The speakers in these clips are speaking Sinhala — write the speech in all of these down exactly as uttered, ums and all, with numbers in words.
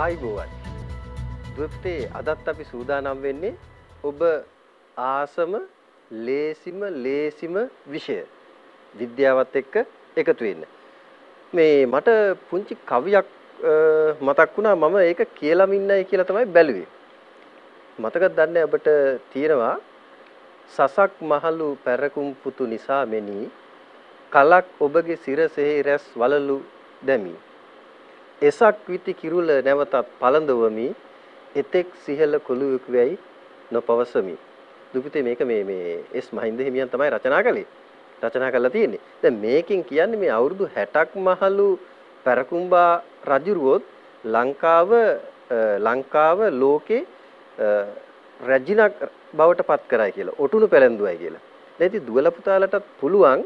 ආයිබෝවන්. දුවපතේ අදත් අපි සූදානම් වෙන්නේ ඔබ ආසම ලේසිම ලේසිම විෂය විද්‍යාවත් එක්ක එකතු වෙන්න. මේ මට පුංචි කවියක් මතක් වුණා මම ඒක කියලාම ඉන්නයි කියලා තමයි බැලුවේ. මතකද දන්නේ ඔබට තියෙනවා සසක් මහලු පැරකුම් පුතු නිසා මෙනි කලක් ඔබගේ සිරසෙහි රැස් වලලු දැමි. එසක් විති කිරුල නැවතත් පළඳවමි එතෙක් සිහල කොළුවෙක් වෙයි නොපවසමි. දුපිතේ මේක මේ මේ එස් මහින්ද හිමියන් තමයි රචනා කළේ. රචනා කරලා තියෙන්නේ. දැන් මේකෙන් කියන්නේ මේ අවුරුදු හැටක් මහලු පැරකුම්බා රජුරුවොත් ලංකාව ලංකාව ලෝකේ රජිනක් බවට පත් කරයි කියලා. ඔටුනු පැලඳුවයි කියලා. දැන් ඉතින් දුවල පුතාලටත් පුළුවන්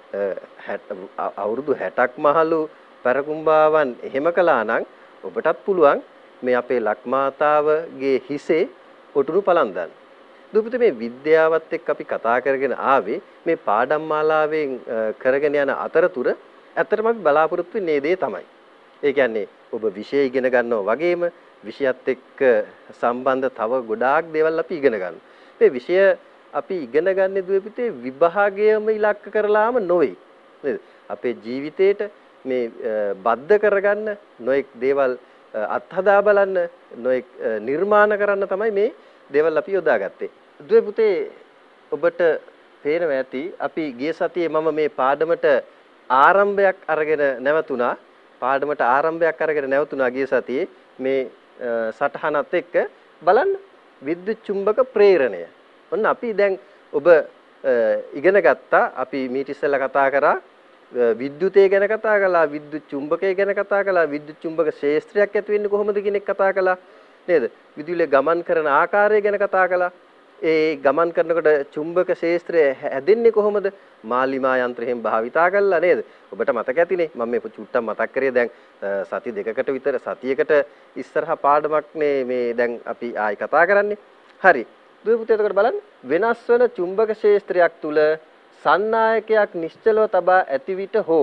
අවුරුදු හැටක් මහලු පැරකුම්බාවන් එහෙම කළා නම් ඔබටත් පුළුවන් මේ අපේ ලක්මාතාවගේ හිසේ ඔටුනු පලන්දන්න. දුපිත මේ විද්‍යාවත් එක්ක අපි කතා කරගෙන ආවේ මේ පාඩම් මාලාවෙන් කරගෙන යන අතරතුර ඇත්තටම අපි බලාපොරොත්තු වෙන්නේ මේ දේ තමයි. ඒ කියන්නේ ඔබ විෂය ඉගෙන ගන්නවා වගේම විෂයත් එක්ක සම්බන්ධ තව ගොඩාක් දේවල් අපි ඉගෙන ගන්නවා. මේ විෂය අපි ඉගෙන ගන්නේ දුපිතේ විභාගයම ඉලක්ක කරලාම නොවේ. නේද? අපේ ජීවිතේට මේ බද්ධ කරගන්න නොඑක් දේවල් අත්හදා බලන්න නොඑක් නිර්මාණ කරන්න තමයි මේ දේවල් අපි යොදාගත්තේ. දුවේ පුතේ ඔබට පේනවා ඇති අපි ගිය සතියේ මම මේ පාඩමට ආරම්භයක් අරගෙන නැවතුණා. පාඩමට ආරම්භයක් අරගෙන නැවතුණා ගිය සතියේ මේ සටහනත් එක්ක බලන්න විද්‍යුත් චුම්බක ප්‍රේරණය. ඔන්න අපි දැන් ඔබ ඉගෙන ගත්තා අපි මීට ඉස්සෙල්ලා කතා කරා විද්‍යුතය ගැන කතා කළා විද්‍යුත් චුම්බකය ගැන කතා කළා විද්‍යුත් චුම්බක ක්ෂේත්‍රයක් ඇති වෙන්නේ කොහොමද කියන එක කතා කළා නේද විදුලිය ගමන් කරන ආකාරය ගැන කතා කළා ඒ ගමන් කරනකොට චුම්බක ක්ෂේත්‍රය හැදෙන්නේ කොහොමද මාලිමා යන්ත්‍රයෙන් භාවිතා කළා නේද ඔබට මතක ඇතිනේ මම මේ චුට්ටක් මතක් කරේ දැන් සති දෙකකට විතර සතියකට ඉස්සරහා පාඩමක් මේ දැන් අපි ආයි කතා කරන්නේ හරි දුවේ පුතේ එතකොට බලන්න වෙනස් වන චුම්බක ක්ෂේත්‍රයක් තුල සන්නායකයක් නිශ්චලව තබා ඇති විට හෝ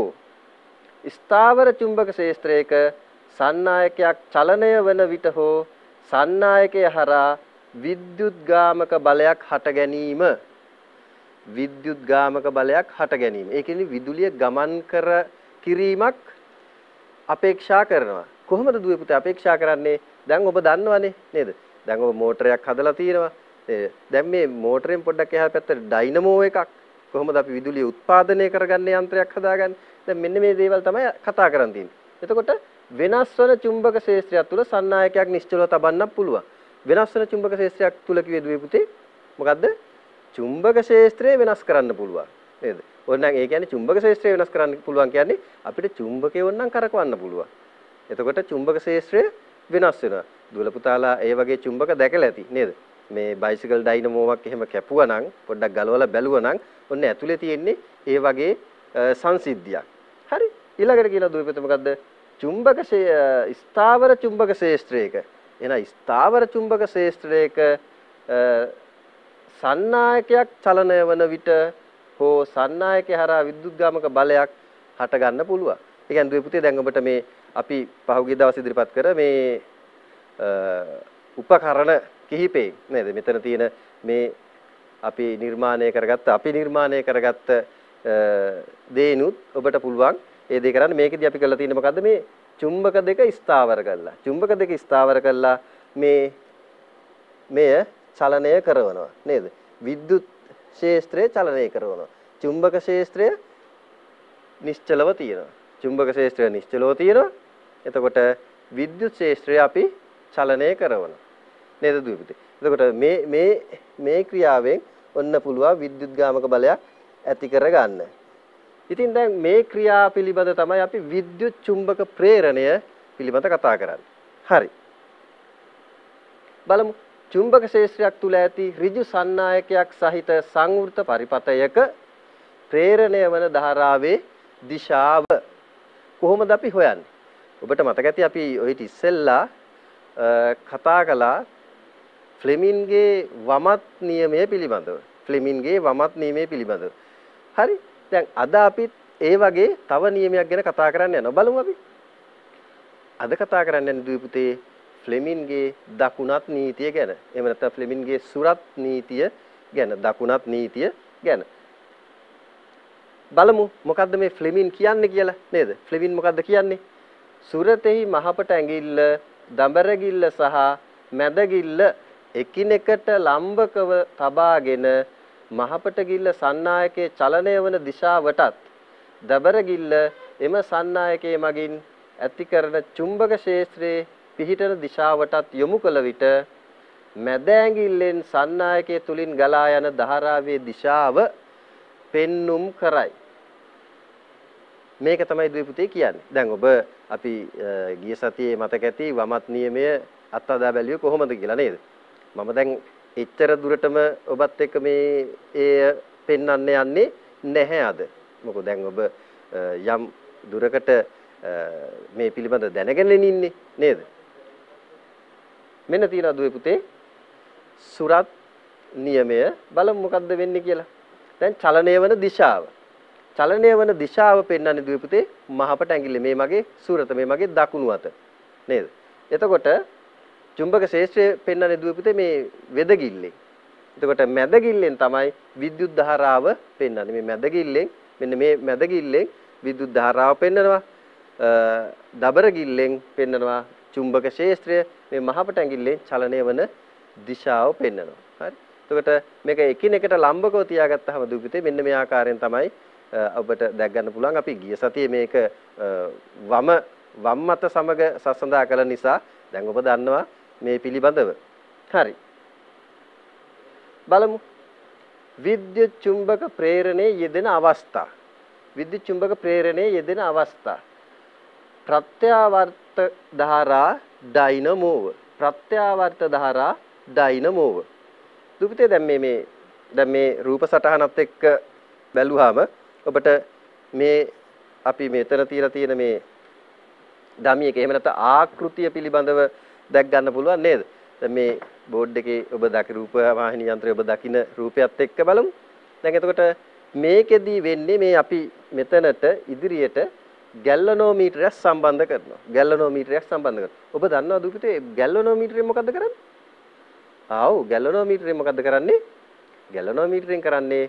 ස්ථාවර චුම්බක ක්ෂේත්‍රයක සන්නායකයක් චලනය වන විට හෝ සන්නායකය හරහා විද්‍යුත්ගාමක බලයක් හට ගැනීම විද්‍යුත්ගාමක බලයක් හට ගැනීම ඒ කියන්නේ විදුලිය ගමන් කර කිරීමක් අපේක්ෂා කරනවා කොහොමද දුවේ පුතේ අපේක්ෂා කරන්නේ දැන් ඔබ දන්නවනේ නේද දැන් ඔබ මෝටරයක් හදලා තියෙනවා දැන් මේ මෝටරෙන් පොඩ්ඩක් එහා පැත්තට ඩයිනමෝ එකක් කොහොමද අපි විදුලිය උත්පාදනය කරගන්නේ යන්ත්‍රයක් හදාගන්නේ දැන් මෙන්න මේ දේවල් තමයි කතා කරන් තියෙන්නේ. එතකොට වෙනස් වන චුම්බක ක්ෂේත්‍රයක් තුල සන්නායකයක් නිශ්චලව තබන්නත් පුළුවන්. වෙනස් වන චුම්බක ක්ෂේත්‍රයක් තුල කිව්වේ දුවේ පුතේ මොකද්ද? චුම්බක ක්ෂේත්‍රය වෙනස් කරන්න පුළුවන්. නේද? ඕනනම් ඒ කියන්නේ චුම්බක ක්ෂේත්‍රය වෙනස් කරන්න පුළුවන් කියන්නේ අපිට චුම්බකය ඕනනම් කරකවන්න පුළුවන්. එතකොට චුම්බක ක්ෂේත්‍රය වෙනස් වෙනවා. දුවල පුතාලා ඒ වගේ චුම්බක දැකලා ඇති නේද? මේ බයිසිකල් ඩයිනමෝවක් එහෙම කැපුවා නම් පොඩ්ඩක් ගලවලා බැලුවා නම් ඔන්න ඇතුලේ තියෙන්නේ ඒ වගේ සංසිද්ධියක්. හරි. ඊළඟට කියලා දුවපත මොකද්ද? චුම්බක ස්ථාවර චුම්බක ක්ෂේත්‍රයක. එහෙනම් ස්ථාවර චුම්බක ක්ෂේත්‍රයක සන්නායකයක් චලනය වන විට හෝ සන්නායකය හරහා විද්‍යුත්ගාමක බලයක් හට ගන්න පුළුවන්. ඒ කියන්නේ දුවපතේ දැන් ඔබට මේ අපි පහුගිය දවස් ඉදිරිපත් කර මේ උපකරණ කිහිපේ නේද මෙතන තියෙන මේ අපි නිර්මාණය කරගත්ත අපි නිර්මාණය කරගත්ත දේනුත් ඔබට පුළුවන් ඒ දේ කරන්න මේකෙදි අපි කරලා තියෙන්නේ මොකද්ද මේ චුම්බක දෙක ස්ථාවර කරලා චුම්බක දෙක ස්ථාවර කරලා මේ මෙය චලනය කරනවා නේද විද්‍යුත් ක්ෂේත්‍රය චලනය කරනවා චුම්බක ක්ෂේත්‍රය නිශ්චලව තියෙනවා චුම්බක ක්ෂේත්‍රය නිශ්චලව තියෙනවා එතකොට විද්‍යුත් ක්ෂේත්‍රය අපි චලනය කරනවා නේද දුවේ. එතකොට මේ මේ මේ ක්‍රියාවෙන් ඔන්න පුළුවන් විද්‍යුත්ගාමක බලයක් ඇති කරගන්න. ඉතින් දැන් මේ ක්‍රියා පිළිබඳ තමයි අපි විද්‍යුත් චුම්බක ප්‍රේරණය පිළිබඳ කතා කරන්නේ. හරි. බලමු. චුම්බක ක්ෂේත්‍රයක් තුල ඇති ඍජු සන්නායකයක් සහිත සංවෘත පරිපථයක ප්‍රේරණය වන ධාරාවේ දිශාව කොහොමද අපි හොයන්නේ? ඔබට මතක ඇති අපි ඔය ඉතිස්සෙල්ලා කතා කළා ෆ්ලෙමින්ගේ වමත් නියමය පිළිබඳව. ෆ්ලෙමින්ගේ වමත් නියමය පිළිබඳව. හරි. දැන් අද අපිත් ඒ වගේ තව නියමයක් ගැන කතා කරන්න යනවා. බලමු අපි. අද කතා කරන්න යන දුවේ පුතේ ෆ්ලෙමින්ගේ දකුණත් නීතිය ගැන. එහෙම නැත්නම් ෆ්ලෙමින්ගේ සුරත් නීතිය ගැන, දකුණත් නීතිය ගැන. බලමු මොකද්ද මේ ෆ්ලෙමින් කියන්නේ කියලා නේද? ෆ්ලෙමින් මොකද්ද කියන්නේ? සුරතෙහි මහපට ඇඟිල්ල, දඹරගිල්ල සහ මැදගිල්ල එකිනෙකට ලම්බකව තබාගෙන මහපට ගිල්ල සන්නායකයේ චලනය වන දිශාවටත් දබරගිල්ල එම සන්නායකයේ මගින් ඇති කරන චුම්බක ක්ෂේත්‍රයේ පිහිටන දිශාවටත් යොමු කළ විට මැද ඇඟිල්ලෙන් සන්නායකයේ තුලින් ගලා යන ධාරාවේ දිශාව පෙන්눔 කරයි. මේක තමයි ද්විපුතේ කියන්නේ. දැන් ඔබ අපි ගිය සතියේ මතක ඇති වමත් නියමය අත්හදා බැලුවේ කොහොමද කියලා නේද? මම දැන් එච්චර දුරටම ඔබත් එක්ක මේ ඒ පෙන්වන්න යන්නේ නැහැ අද. මොකද දැන් ඔබ යම් දුරකට මේ පිළිබඳ දැනගෙන ඉන්නේ නේද? මෙන්න තියෙනවා ද්විපුතේ සුරත් නියමය බලමු මොකද්ද වෙන්නේ කියලා. දැන් චලනය වන දිශාව. චලනය වන දිශාව පෙන්වන්නේ ද්විපුතේ මහපට ඇඟිල්ල මේ මගේ සුරත මේ මගේ දකුණු අත නේද? එතකොට චුම්බක ක්ෂේත්‍රයේ පෙන්වන්නේ ද්විපුතේ මේ වෙදගිල්ලෙන්. එතකොට මැදගිල්ලෙන් තමයි විද්‍යුත් ධාරාව පෙන්වන්නේ. මේ මැදගිල්ලෙන් මෙන්න මේ මැදගිල්ලෙන් විද්‍යුත් ධාරාව පෙන්වනවා. දබරගිල්ලෙන් පෙන්වනවා චුම්බක ක්ෂේත්‍රය. මේ මහපට ඇඟිල්ලෙන් චලනය වන දිශාව පෙන්වනවා. හරි. එතකොට මේක එකිනෙකට ලම්බකව තියාගත්තාම ද්විපුතේ මෙන්න මේ ආකාරයෙන් තමයි ඔබට දැක් ගන්න පුළුවන්. අපි ගිය සතියේ මේක වම වම් මත සමග සසඳා කළ නිසා දැන් ඔබ දන්නවා මේ පිළිබඳව. හරි. බලමු. විද්‍යුත් චුම්බක ප්‍රේරණයේ යෙදෙන අවස්ථා. විද්‍යුත් චුම්බක ප්‍රේරණයේ යෙදෙන අවස්ථා. ප්‍රත්‍යාවර්ත ධාරා ඩයිනමෝව. ප්‍රත්‍යාවර්ත ධාරා ඩයිනමෝව. දුපිතේ දැන් මේ මේ දැන් මේ රූප සටහනත් එක්ක බැලුවාම ඔබට මේ අපි මෙතන තියලා තියෙන මේ ඩමි එක එහෙම නැත්නම් ආකෘතිය පිළිබඳව දැක් ගන්න පුළුවන් නේද? දැන් මේ බෝඩ් එකේ ඔබ දකි රූප වාහිනී යන්ත්‍රය ඔබ දකින රූපයත් එක්ක බලමු. දැන් එතකොට මේකෙදී වෙන්නේ මේ අපි මෙතනට ඉදිරියට ගැල්වනෝමීටරයක් සම්බන්ධ කරනවා. ගැල්වනෝමීටරයක් සම්බන්ධ කරනවා. ඔබ දන්නවද දුපිතේ ගැල්වනෝමීටරයෙන් මොකද්ද කරන්නේ? ආව් ගැල්වනෝමීටරයෙන් මොකද්ද කරන්නේ? ගැල්වනෝමීටරයෙන් කරන්නේ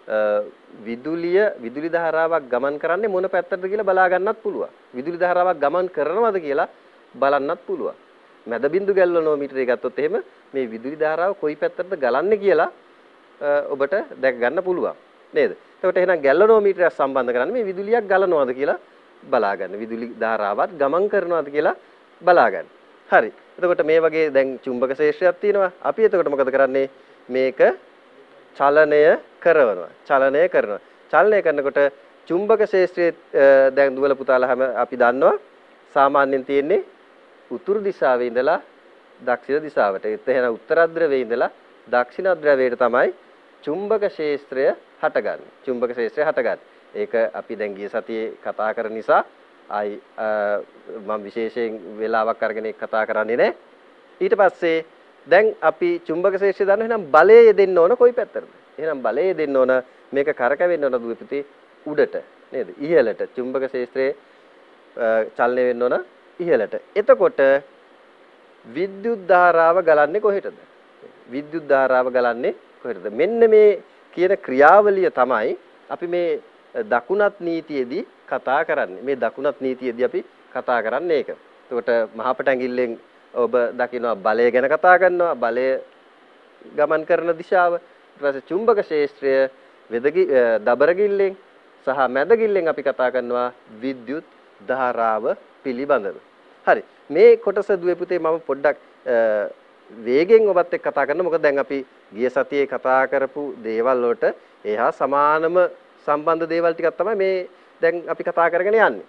විදුලිය විදුලි ධාරාවක් ගමන් කරන්නේ මොන පැත්තටද කියලා බලා ගන්නත් පුළුවන්. විදුලි ධාරාවක් ගමන් කරනවද කියලා බලන්නත් පුළුවන්. මැද බිඳු ගැල්වනෝමීටරය ගත්තොත් එහෙම මේ විදුලි ධාරාව කොයි පැත්තටද ගලන්නේ කියලා ඔබට දැක ගන්න පුළුවන්. නේද? එතකොට එහෙනම් ගැල්වනෝමීටරයක් සම්බන්ධ කරන්නේ මේ විදුලියක් ගලනවද කියලා බලා ගන්න. විදුලි ධාරාවක් ගමන් කරනවද කියලා බලා ගන්න. හරි. එතකොට මේ වගේ දැන් චුම්බක ක්ෂේත්‍රයක් තියෙනවා. අපි එතකොට මොකද කරන්නේ? මේක චලනය කරනවා. චලනය කරනවා. චලනය කරනකොට චුම්බක ක්ෂේත්‍රයේ දැන් දුවල පුතාලා හැම අපි දන්නවා සාමාන්‍යයෙන් තියෙන්නේ උතුරු දිශාවේ ඉඳලා දක්ෂිණ දිශාවට. ඒත් එහෙනම් උත්තර ධ්‍රවයේ ඉඳලා දක්ෂිණ ධ්‍රවයට තමයි චුම්බක ක්ෂේත්‍රය හටගන්නේ. චුම්බක ක්ෂේත්‍රය හටගන්නේ. ඒක අපි දැන් ගිය සතියේ කතා කරන නිසා ආයි මම විශේෂයෙන් වෙලාවක් අරගෙන ඒක කතා කරන්නේ නැහැ. ඊට පස්සේ දැන් අපි චුම්බක ක්ෂේත්‍රය දන්නවා. එහෙනම් බලය යෙදෙන්න ඕන කොයි පැත්තටද? එහෙනම් බලය යෙදෙන්න ඕන මේක කරකවෙන්න ඕන දුපිතේ උඩට නේද? ඉහළට. චුම්බක ක්ෂේත්‍රයේ චලනය වෙන්න ඕන ඉහළට. එතකොට විද්‍යුත් ධාරාව ගලන්නේ කොහෙටද? විද්‍යුත් ධාරාව ගලන්නේ කොහෙටද? මෙන්න මේ කියන ක්‍රියාවලිය තමයි අපි මේ දකුණත් නීතියේදී කතා කරන්නේ. මේ දකුණත් නීතියේදී අපි කතා කරන්නේ ඒක. එතකොට මහපට ඇඟිල්ලෙන් ඔබ දකිනවා බලය ගැන කතා කරනවා. බලය ගමන් කරන දිශාව. ඊට පස්සේ චුම්බක ක්ෂේත්‍රය වෙදගි දබරගිල්ලෙන් සහ මැදගිල්ලෙන් අපි කතා කරනවා විද්‍යුත් ධාරාව පිළිබඳව. හරි. මේ කොටස දුවේ පුතේ මම පොඩ්ඩක් වේගෙන් ඔබත් එක්ක කතා කරනවා. මොකද දැන් අපි ගිය සතියේ කතා කරපු දේවල් වලට එහා සමානම සම්බන්ධ දේවල් ටිකක් තමයි මේ දැන් අපි කතා කරගෙන යන්නේ.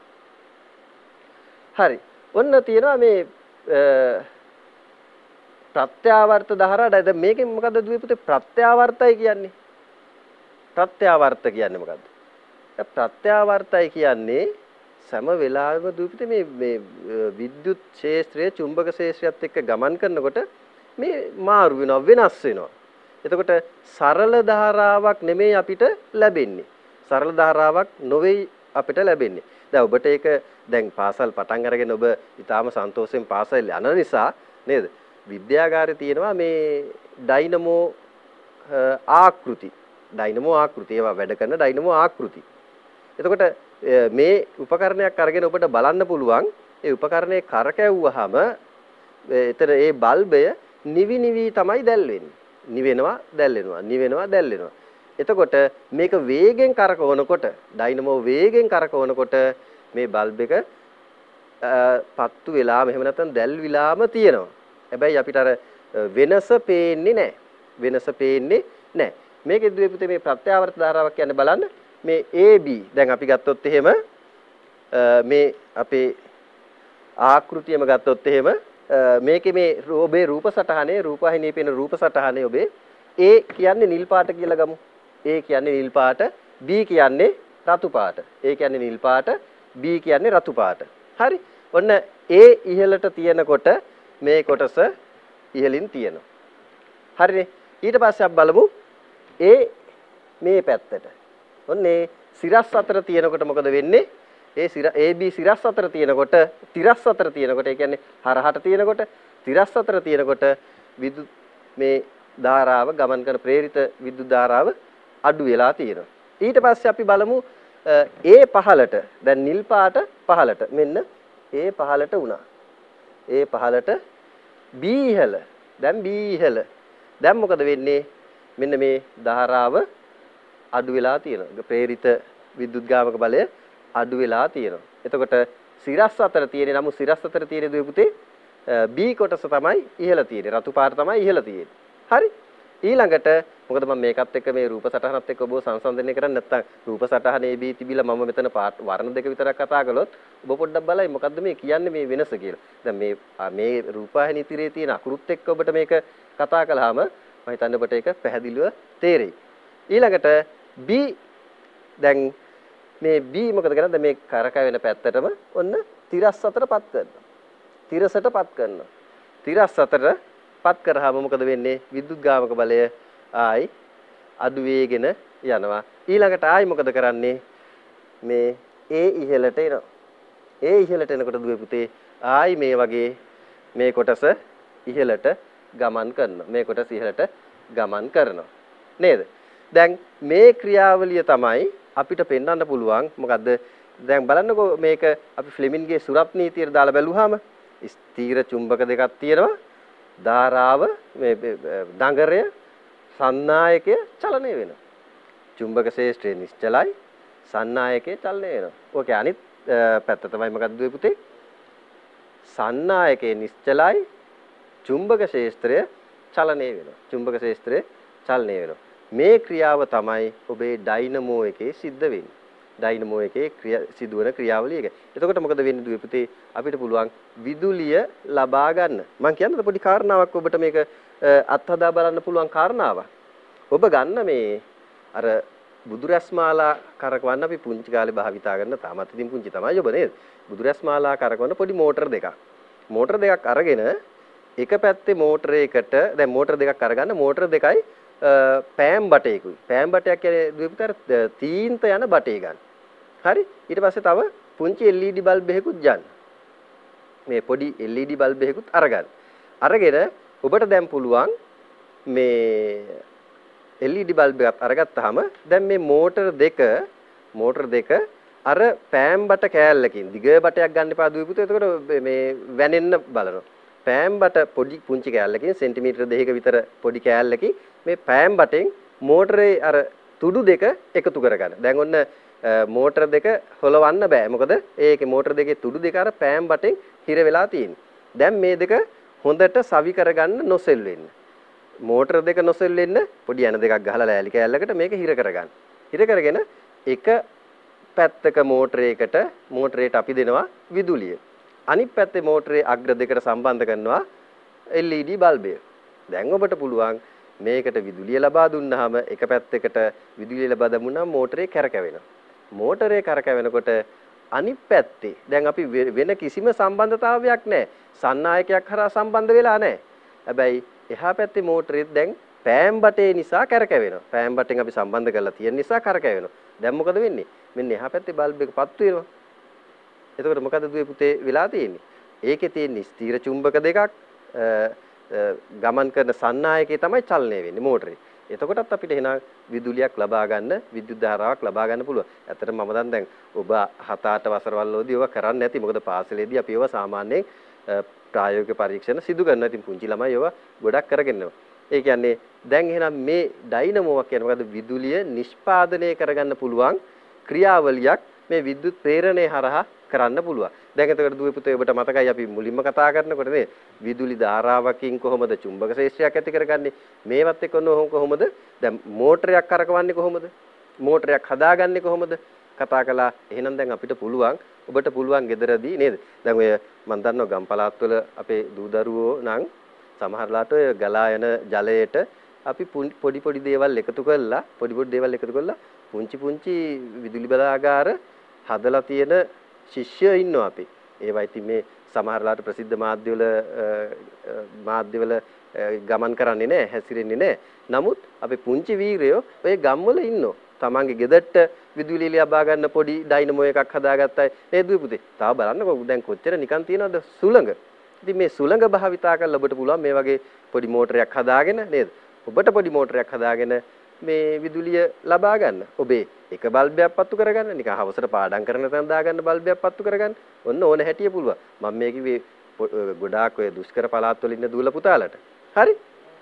හරි. ඔන්න තියෙනවා මේ ප්‍රත්‍යාවර්ත ධාරා. දැන් මේකෙන් මොකද්ද දුවේ පුතේ ප්‍රත්‍යාවර්තයි කියන්නේ? ප්‍රත්‍යාවර්ත කියන්නේ මොකද්ද? ප්‍රත්‍යාවර්තයි කියන්නේ සම වෙලාවෙම දුපිතේ මේ මේ විද්‍යුත් ක්ෂේත්‍රයේ චුම්බක ක්ෂේත්‍රයත් එක්ක ගමන් කරනකොට මේ මාරු වෙනවා වෙනස් වෙනවා. එතකොට සරල ධාරාවක් නෙමෙයි අපිට ලැබෙන්නේ. සරල ධාරාවක් නොවේයි අපිට ලැබෙන්නේ. දැන් ඔබට ඒක දැන් පාසල් පටන් අරගෙන ඔබ ඊටාම සන්තෝෂයෙන් පාසල් යන නිසා නේද? විද්‍යාගාරේ තියෙනවා මේ ඩයිනමෝ ආකෘති. ඩයිනමෝ ආකෘති ඒවා වැඩ කරන ඩයිනමෝ ආකෘති. එතකොට මේ උපකරණයක් අරගෙන ඔබට බලන්න පුළුවන් ඒ උපකරණේ කරකැවුවාම එතන ඒ බල්බය නිවි නිවි තමයි දැල් වෙන්නේ. නිවෙනවා දැල්වෙනවා නිවෙනවා දැල්වෙනවා. එතකොට මේක වේගෙන් කරකවනකොට ඩයිනමෝ වේගෙන් කරකවනකොට මේ බල්බ් එක පත්තු වෙලාම එහෙම නැත්නම් දැල්විලාම තියෙනවා. හැබැයි අපිට අර වෙනස පේන්නේ නැහැ. වෙනස පේන්නේ නැහැ. මේකෙදී පුතේ මේ ප්‍රත්‍යාවර්ත ධාරාවක් කියන්නේ බලන්න මේ A B දැන් අපි ගත්තොත් එහෙම මේ අපේ ආකෘතියම ගත්තොත් එහෙම මේකේ මේ ඔබේ රූප සටහනේ රූපවාහිනියේ පේන රූප සටහනේ ඔබේ A කියන්නේ නිල් පාට කියලා ගමු. A කියන්නේ නිල් පාට, B කියන්නේ රතු පාට. A කියන්නේ නිල් පාට, B කියන්නේ රතු පාට. හරි. ඔන්න A ඉහළට තියෙනකොට මේ කොටස ඉහළින් තියෙනවා. හරිනේ. ඊට පස්සේ අපි බලමු A මේ පැත්තට. ඔන්නේ සිරස් අතර තියෙනකොට මොකද වෙන්නේ? ඒ සිර A B සිරස් අතර තියෙනකොට, තිරස් අතර තියෙනකොට, ඒ කියන්නේ හරහට තියෙනකොට, තිරස් අතර තියෙනකොට විදුලි මේ ධාරාව ගමන් කරන ප්‍රේරිත විදුලි ධාරාව අඩු වෙලා තියෙනවා. ඊට පස්සේ අපි බලමු A පහළට. දැන් නිල් පාට පහළට. මෙන්න A පහළට වුණා. A පහළට B ඉහළ. දැන් B ඉහළ. දැන් මොකද වෙන්නේ? මෙන්න මේ ධාරාව අඩු වෙලා තියෙනවා. ප්‍රේරිත විදුලි ගාමක බලය අඩු වෙලා තියෙනවා. එතකොට සිරස් අතර තියෙන නමුත් සිරස් අතර තියෙන දුවේ පුතේ B කොටස තමයි ඉහළ තියෙන්නේ. රතු පාට තමයි ඉහළ තියෙන්නේ. හරි. ඊළඟට මොකද මම මේකත් එක්ක මේ රූප සටහනත් එක්ක ඔබව සංසන්දනය කරන්නේ නැත්නම් රූප සටහනේ B තිබිලා මම මෙතන පාට වර්ණ දෙක විතරක් කතා කළොත් ඔබ පොඩ්ඩක් බලයි මොකද්ද මේ කියන්නේ මේ වෙනස කියලා. දැන් මේ මේ රූපවාහිනී තිරේ තියෙන අකුරුත් එක්ක ඔබට මේක කතා කළාම මම හිතන්නේ ඔබට ඒක පැහැදිලිව තේරෙයි. ඊළඟට B දැන් මේ B මොකද කරන්නේ? මේ කරකැවෙන පැත්තටම ඔන්න තිරස් අතරපත් කරනවා. තිරසටපත් කරනවා. තිරස් අතරපත් කරාම මොකද වෙන්නේ? විද්‍යුත් ගාමක බලය ආයි අඩු වේගෙන යනවා. ඊළඟට ආයි මොකද කරන්නේ? මේ A ඉහළට එනවා. A ඉහළට එනකොට දුවේ පුතේ ආයි මේ වගේ මේ කොටස ඉහළට ගමන් කරනවා. මේ කොටස ඉහළට ගමන් කරනවා. නේද? දැන් මේ ක්‍රියාවලිය තමයි අපිට පෙන්වන්න පුළුවන් මොකද්ද? දැන් බලන්නකෝ මේක අපි ෆ්ලෙමින්ගේ සුරත් නීතියට දාලා බැලුවාම ස්ථීර චුම්බක දෙකක් තියෙනවා. ධාරාව මේ දඟරය සන්නායකය චලනය වෙනවා. චුම්බක ශේෂ්ත්‍රය නිශ්චලයි, සන්නායකය චලනය වෙනවා. ඕකේ අනිත් පැත්ත තමයි මොකද්ද දුවේ පුතේ? සන්නායකය නිශ්චලයි, චුම්බක ශේෂ්ත්‍රය චලනය වෙනවා. චුම්බක ශේෂ්ත්‍රය චලනය වෙනවා. මේ ක්‍රියාව තමයි ඔබේ ඩයිනමෝ එකේ සිද්ධ වෙන්නේ. ඩයිනමෝ එකේ සිදුවන ක්‍රියාවලිය එක. එතකොට මොකද වෙන්නේ දුවේ පුතේ? අපිට පුළුවන් විදුලිය ලබා ගන්න. මම කියන්නද පොඩි කාරණාවක් ඔබට මේක අත්හදා බලන්න පුළුවන් කාරණාවක්. ඔබ ගන්න මේ අර බුදුරැස්මාලා කරකවන්න අපි පුංචි කාලේ භාවිතා කරන තාමත් ඉතින් පුංචි තමයි ඔබ නේද? බුදුරැස්මාලා කරකවන පොඩි මෝටර දෙකක්. මෝටර දෙකක් අරගෙන එක පැත්තේ මෝටරයකට දැන් මෝටර දෙකක් අරගන්න මෝටර දෙකයි පෑම් බටයකුයි. පෑම් බටයක් කියන්නේ දුවිතර තීන්ත යන බටේ ගන්න. හරි? ඊට පස්සේ තව පුංචි L E D බල්බ් එකකුත් ගන්න. මේ පොඩි L E D බල්බ් එකකුත් අරගන්න. අරගෙන ඔබට දැන් පුළුවන් මේ L E D බල්බ් එකක් අරගත්තාම දැන් මේ මෝටර දෙක මෝටර දෙක අර පෑම් බට කෑල්ලකින් දිග බටයක් ගන්න එපා දුවිපුතේ. එතකොට මේ වැනෙන්න බලනවා. පෑම් බට පොඩි පුංචි කෑල්ලකින් සෙන්ටිමීටර දෙකක විතර පොඩි කෑල්ලකින් මේ පෑම් බටෙන් මෝටරේ අර තුඩු දෙක එකතු කරගන්න. දැන් ඔන්න මෝටර දෙක හොලවන්න බෑ. මොකද ඒකේ මෝටර දෙකේ තුඩු දෙක අර පෑම් බටෙන් හිර වෙලා තියෙන්නේ. දැන් මේ දෙක හොඳට සවි කරගන්න නොසෙල් වෙන්න. මෝටර දෙක නොසෙල් වෙන්න පොඩි යන දෙකක් ගහලා ලෑලි කෑල්ලකට මේක හිර කරගන්න. හිර කරගෙන එක පැත්තක මෝටරයකට මෝටරේට අපි දෙනවා විදුලිය. අනිත් පැත්තේ මෝටරේ අග්‍ර දෙකට සම්බන්ධ කරනවා L E D බල්බය. දැන් ඔබට පුළුවන් මේකට විදුලිය ලබා දුන්නාම එක පැත්තකට විදුලිය ලබා දුන්නාම මෝටරේ කරකැවෙනවා. මෝටරේ කරකැවෙනකොට අනිත් පැත්තේ දැන් අපි වෙන කිසිම සම්බන්ධතාවයක් නැහැ. සන්නායකයක් හරහා සම්බන්ධ වෙලා නැහැ. හැබැයි එහා පැත්තේ මෝටරේ දැන් පෑම් බටේ නිසා කරකැවෙනවා. පෑම් බටෙන් අපි සම්බන්ධ කරලා තියෙන නිසා කරකැවෙනවා. දැන් මොකද වෙන්නේ? මෙන්න එහා පැත්තේ බල්බ් එක පත්තු වෙනවා. එතකොට මොකද දුවේ පුතේ වෙලා තියෙන්නේ? ඒකේ තියෙන ස්ථීර චුම්බක දෙකක් ගමන් කරන සන්නායකේ තමයි චලනය වෙන්නේ මෝටරේ. එතකොටත් අපිට එහෙනම් විදුලියක් ලබා ගන්න විද්‍යුත් ධාරාවක් ලබා ගන්න පුළුවන්. ඇත්තටම මම දන් දැන් ඔබ හත අට වසරවලදී ඔවා කරන්නේ නැති. මොකද පාසලේදී අපි ඒවා සාමාන්‍යයෙන් ප්‍රායෝගික පරීක්ෂණ සිදු කරනවා. ඉතින් පුංචි ළමයි ඒවා ගොඩක් කරගෙන යනවා. ඒ කියන්නේ දැන් එහෙනම් මේ ඩයිනමෝවක් කියන්නේ මොකද්ද? විදුලිය නිෂ්පාදනය කරගන්න පුළුවන් ක්‍රියාවලියක් මේ විද්‍යුත් ප්‍රේරණය හරහා කරන්න පුළුවන්. දැන් එතකොට දුවේ පුතේ ඔබට මතකයි අපි මුලින්ම කතා කරනකොට නේ විදුලි ධාරාවකින් කොහොමද චුම්බක ශේෂ්ත්‍රයක් ඇති කරගන්නේ? මේවත් එක්ක කොහොමද? දැන් මෝටරයක් කරකවන්නේ කොහොමද? මෝටරයක් හදාගන්නේ කොහොමද? කතා කළා. එහෙනම් දැන් අපිට පුළුවන් ඔබට පුළුවන් ගෙදරදී නේද? දැන් ඔය මම දන්නවා ගම් පළාත්වල අපේ දූ දරුවෝ නම් සමහරලාට ඔය ගලා යන ජලයට අපි පොඩි පොඩි දේවල් එකතු කරලා පොඩි පොඩි දේවල් එකතු කරලා පුංචි පුංචි විදුලි බලාගාර හදලා තියෙන ශිෂ්‍යයෝ ඉන්නවා අපි. ඒවා ඉතින් මේ සමහරලාට ප්‍රසිද්ධ මාධ්‍යවල මාධ්‍යවල ගමන් කරන්නේ නැහැ, හැසිරෙන්නේ නැහැ. නමුත් අපි පුංචි වීරයෝ ඔය ගම්වල ඉන්නවා. තමන්ගේ ගෙදරට විදුලිය ලබා ගන්න පොඩි ඩයිනමෝ එකක් හදාගත්තයි නේද පුතේ? තාම බලන්නකෝ දැන් කොච්චර නිකන් තියනවද සුළඟ. ඉතින් මේ සුළඟ භාවිතා කරලා ඔබට පුළුවන් මේ වගේ පොඩි මෝටරයක් හදාගෙන නේද? ඔබට පොඩි මෝටරයක් හදාගෙන මේ විදුලිය ලබා ගන්න. ඔබේ එක බල්බයක් පත්තු කරගන්න. නිකන් හවසට පාඩම් කරන තැන දාගන්න බල්බයක් පත්තු කරගන්න. ඔන්න ඕන හැටිය පුළුවන්. මම මේ කිව්වේ ගොඩාක් ඔය දුෂ්කර පළාත්වල ඉන්න දූල පුතාලට. හරි?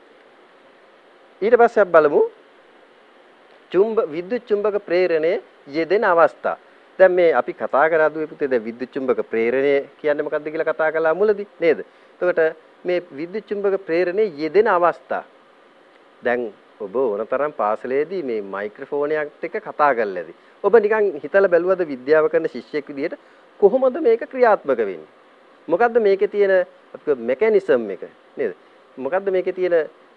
ඊට පස්සේ අපි බලමු චුම්බ විද්‍යුත් චුම්බක ප්‍රේරණය යෙදෙන අවස්ථා. දැන් මේ අපි කතා කරා දුවේ පුතේ දැන් විද්‍යුත් චුම්බක ප්‍රේරණය කියන්නේ මොකක්ද කියලා කතා කළා මුලදී නේද? එතකොට මේ විද්‍යුත් චුම්බක ප්‍රේරණය යෙදෙන අවස්ථා. දැන් ඔබ ඕනතරම් පාසලේදී මේ මයික්‍රොෆෝනයක් එක්ක කතා කරලා ඇති. ඔබ නිකන් හිතලා බැලුවද විද්‍යාව කරන ශිෂ්‍යෙක් විදිහට කොහොමද මේක ක්‍රියාත්මක වෙන්නේ? මොකද්ද මේකේ තියෙන මෙකැනිසම් එක නේද? මොකද්ද මේකේ තියෙන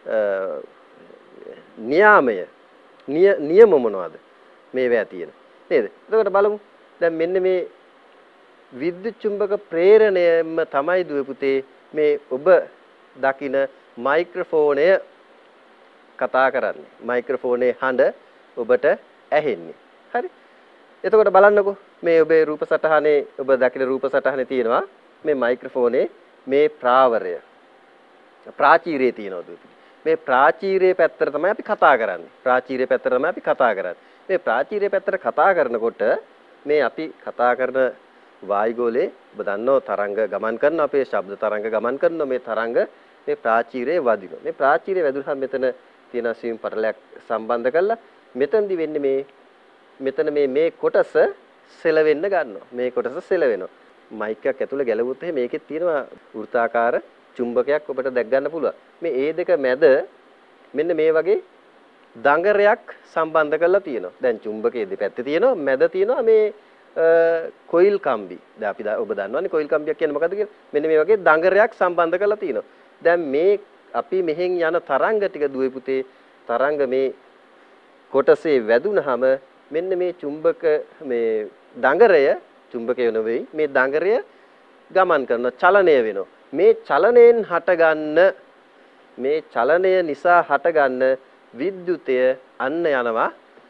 නියාමය? නියම මොනවද? මේවා තියෙන. නේද? එතකොට බලමු. දැන් මෙන්න මේ විද්‍යුත් චුම්බක ප්‍රේරණයම තමයි දුවේ පුතේ මේ ඔබ දකින මයික්‍රොෆෝනය කතා කරන්නේ. මයික්‍රොෆෝනේ හඬ ඔබට ඇහෙන්නේ. හරි? එතකොට බලන්නකෝ මේ ඔබේ රූප සටහනේ ඔබ දකින රූප සටහනේ තියෙනවා මේ මයික්‍රොෆෝනේ මේ ප්‍රාවරය. ප්‍රාචීරයේ තියෙනවා දුවේ. මේ ප්‍රාචීරයේ පැත්තට තමයි අපි කතා කරන්නේ. ප්‍රාචීරයේ පැත්තට තමයි අපි කතා කරන්නේ. මේ ප්‍රාචීරයේ පැත්තට කතා කරනකොට මේ අපි කතා කරන වායුගෝලයේ ඔබ දන්නෝ තරංග ගමන් කරන අපේ ශබ්ද තරංග ගමන් කරන මේ තරංග මේ ප්‍රාචීරයේ වදිනවා. මේ ප්‍රාචීරයේ වැදුනහම මෙතන තියෙන සිම් පටලයක් සම්බන්ධ කරලා මෙතනදි වෙන්නේ මේ මෙතන මේ මේ කොටස සෙලවෙන්න ගන්නවා. මේ කොටස සෙලවෙනවා. මයික් එකක් ඇතුලේ ගැලවුවොත් එහෙනම් මේකේ තියෙනවා වෘත්තාකාර චුම්බකයක් ඔබට දැක් ගන්න පුළුවන්. මේ ඒ දෙක මැද මෙන්න මේ වගේ දඟරයක් සම්බන්ධ කරලා තියෙනවා. දැන් චුම්බකයේ දෙපැත්තේ තියෙනවා මැද තියෙනවා මේ කොයිල් කම්බි. දැන් අපි ඔබ දන්නවනේ කොයිල් කම්බියක් කියන්නේ මොකද්ද කියලා. මෙන්න මේ වගේ දඟරයක් සම්බන්ධ කරලා තියෙනවා. දැන් මේ අපි මෙහෙන් යන තරංග ටික දුවේ පුතේ තරංග මේ කොටසේ වැදුනහම මෙන්න මේ චුම්බක මේ දඟරය චුම්බකය නෙවෙයි මේ දඟරය ගමන් කරන චලනය වෙනවා. මේ චලනයෙන් හටගන්න මේ චලනය නිසා හටගන්න විද්‍යුතය අන්න යනවා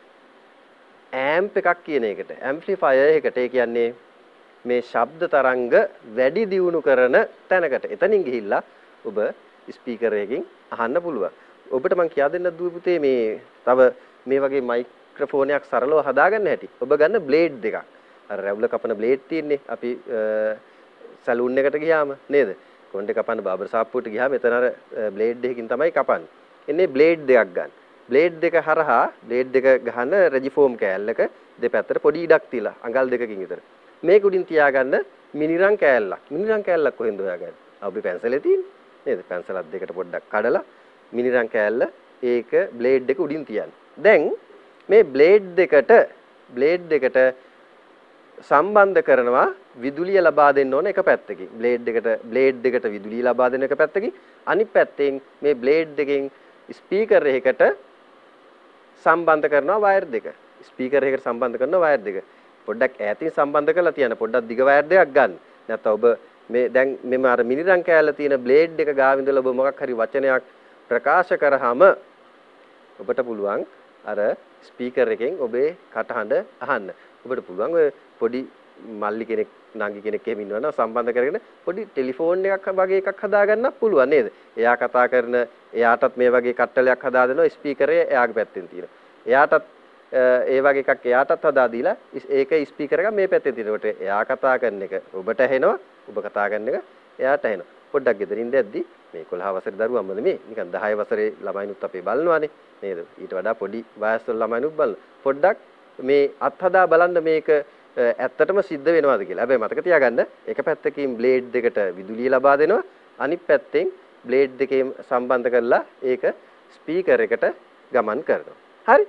ඇම්ප් එකක් කියන එකට ඇම්ප්ලිෆයර් එකට. ඒ කියන්නේ මේ ශබ්ද තරංග වැඩි දියුණු කරන තැනකට. එතනින් ගිහිල්ලා ඔබ ස්පීකර් එකකින් අහන්න පුළුවන්. ඔබට මම කියා දෙන්න දුවේ පුතේ මේ තව මේ වගේ මයික්‍රොෆෝනයක් සරලව හදාගන්න හැටි. ඔබ ගන්න බ්ලේඩ් දෙකක්. අර රැවුල කපන බ්ලේඩ් තියෙන්නේ අපි සැලූන් එකට ගියාම නේද? කොණ්ඩේ කපන්න බාබර් සාප්පුවට ගියාම එතන අර බ්ලේඩ් එකකින් තමයි කපන්නේ. එන්නේ බ්ලේඩ් දෙකක් ගන්න. බ්ලේඩ් දෙක හරහා බ්ලේඩ් දෙක ගහන රෙජිෆෝම් කෑල්ලක දෙපැත්තට පොඩි ඉඩක් තියලා අඟල් දෙකකින් විතර. මේක උඩින් තියාගන්න මිනිරන් කෑල්ලක්. මිනිරන් කෑල්ලක් කොහෙන්ද හොයාගන්නේ? අපි පැන්සලේ තියෙන්නේ. නේද? පැන්සලත් දෙකට පොඩ්ඩක් කඩලා මිනිරන් කෑල්ල ඒක බ්ලේඩ් එක උඩින් තියන්න. දැන් මේ බ්ලේඩ් දෙකට බ්ලේඩ් දෙකට සම්බන්ධ කරනවා විදුලිය ලබා දෙන්න ඕන එක පැත්තකින්. බ්ලේඩ් දෙකට බ්ලේඩ් දෙකට විදුලිය ලබා දෙන එක පැත්තකින් අනිත් පැත්තෙන් මේ බ්ලේඩ් දෙකෙන් ස්පීකර් එකකට සම්බන්ධ කරනවා වයර් දෙක. ස්පීකර් එකකට සම්බන්ධ කරනවා වයර් දෙක. පොඩ්ඩක් ඈතින් සම්බන්ධ කරලා තියන්න. පොඩ්ඩක් දිග වයර් දෙකක් ගන්න. නැත්නම් ඔබ මේ දැන් මෙම අර මිනිරන් කෑල්ල තියෙන බ්ලේඩ් එක ගාව ඉඳලා ඔබ මොකක් හරි වචනයක් ප්‍රකාශ කරාම ඔබට පුළුවන් අර ස්පීකර් එකෙන් ඔබේ කටහඬ අහන්න. ඔබට පුළුවන් ඔය පොඩි මල්ලි කෙනෙක් නංගි කෙනෙක් එහෙම ඉන්නවනම් සම්බන්ධ කරගෙන පොඩි ටෙලිෆෝන් එකක් වගේ එකක් හදාගන්න පුළුවන් නේද? එයා කතා කරන එයාටත් මේ වගේ කට්ටලයක් හදා දෙනවා ස්පීකරය එයාගේ පැත්තෙන් තියෙනවා. එයාටත් ඒ වගේ එකක් එයාටත් හදා දීලා ඒක ස්පීකර් එක මේ පැත්තේ තියෙනකොට එයා කතා කරන එක ඔබට ඇහෙනවා, ඔබ කතා කරන එක එයාට ඇහෙනවා. පොඩ්ඩක් ගෙදරින් දැද්දි මේ එකොළහ වසරේ දරුවම්ම නෙමෙයි නිකන් දහය වසරේ ළමයිනුත් අපේ බලනවානේ නේද? ඊට වඩා පොඩි වයස්වල ළමයිනුත් බලන. පොඩ්ඩක් මේ අත්හදා බලන්න මේක ඇත්තටම සිද්ධ වෙනවද කියලා. හැබැයි මතක තියාගන්න එක පැත්තකින් බ්ලේඩ් දෙකට විදුලිය ලබා දෙනවා. අනිත් පැත්තෙන් බ්ලේඩ් දෙකේම සම්බන්ධ කරලා ඒක ස්පීකර් එකට ගමන් කරනවා. හරි?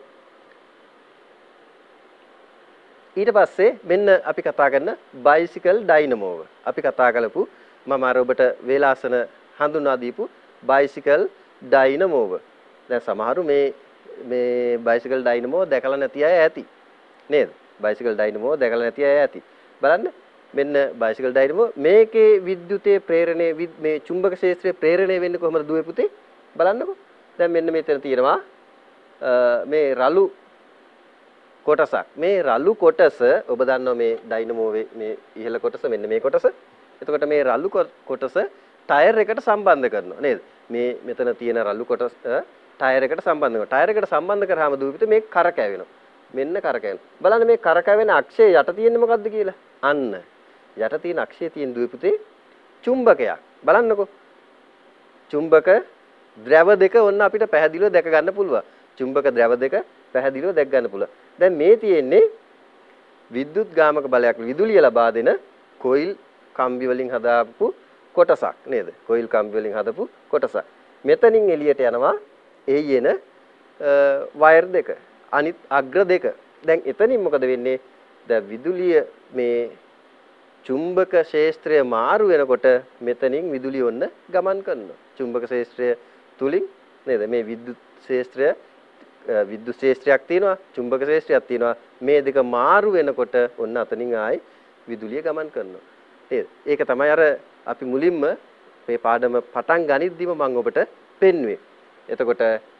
ඊට පස්සේ මෙන්න අපි කතා කරන බයිසිකල් ඩයිනමෝව. අපි කතා කළපු මම අර ඔබට වේලාසන හඳුන්වා දීපු බයිසිකල් ඩයිනමෝව. දැන් සමහරු මේ මේ බයිසිකල් ඩයිනමෝ දැකලා නැති අය ඇති. නේද? බයිසිකල් ඩයිනමෝ දැකලා නැති අය ඇති. බලන්න මෙන්න බයිසිකල් ඩයිනමෝ මේකේ විද්‍යුතයේ ප්‍රේරණය මේ චුම්බක ක්ෂේත්‍රයේ ප්‍රේරණය වෙන්නේ කොහොමද දුවේ පුතේ? බලන්නකෝ. දැන් මෙන්න මෙතන තියෙනවා මේ රළු කොටසක්. මේ රළු කොටස ඔබ දන්නවා මේ ඩයිනමෝවේ මේ ඉහළ කොටස මෙන්න මේ කොටස. එතකොට මේ රළු කොටස ටයර් එකට සම්බන්ධ කරනවා නේද? මේ මෙතන තියෙන රළු කොටස ටයර් එකට සම්බන්ධ කරනවා. ටයර් එකට සම්බන්ධ කරාම දුවිත මේ කරකැවෙනවා. මෙන්න කරකැවෙනවා. බලන්න මේ කරකැවෙන අක්ෂය යට තියෙන්නේ මොකද්ද කියලා? අන්න යට තියෙන අක්ෂයේ තියෙන දුවිපුතේ චුම්බකයක්. බලන්නකෝ. චුම්බක ද්‍රව දෙක ඔන්න අපිට පැහැදිලිව දැක ගන්න පුළුවන්. චුම්බක ද්‍රව දෙක පැහැදිලිව දැක ගන්න පුළුවන්. දැන් මේ තියෙන්නේ විද්‍යුත් ගාමක බලයක් විදුලිය ලබා දෙන කොයිල් කම්බි වලින් හදාපු කොටසක් නේද? කොයිල් කම්බි වලින් හදපු කොටසක්. මෙතනින් එළියට යනවා එයි එන වයර් දෙක. අනිත් අග්‍ර දෙක. දැන් එතනින් මොකද වෙන්නේ? දැන් විදුලිය මේ චුම්බක ක්ෂේත්‍රය මාරු වෙනකොට මෙතනින් විදුලිය ඔන්න ගමන් කරනවා. චුම්බක ක්ෂේත්‍රය තුලින් නේද? මේ විද්‍යුත් ක්ෂේත්‍රය විද්‍යුත් ක්ෂේත්‍රයක් තියෙනවා, චුම්බක ක්ෂේත්‍රයක් තියෙනවා. මේ දෙක මාරු වෙනකොට ඔන්න අතනින් ආයි විදුලිය ගමන් කරනවා. නේද? ඒක තමයි අර අපි මුලින්ම මේ පාඩම පටන් ගනිද්දිම මම ඔබට පෙන්වුවේ. එතකොට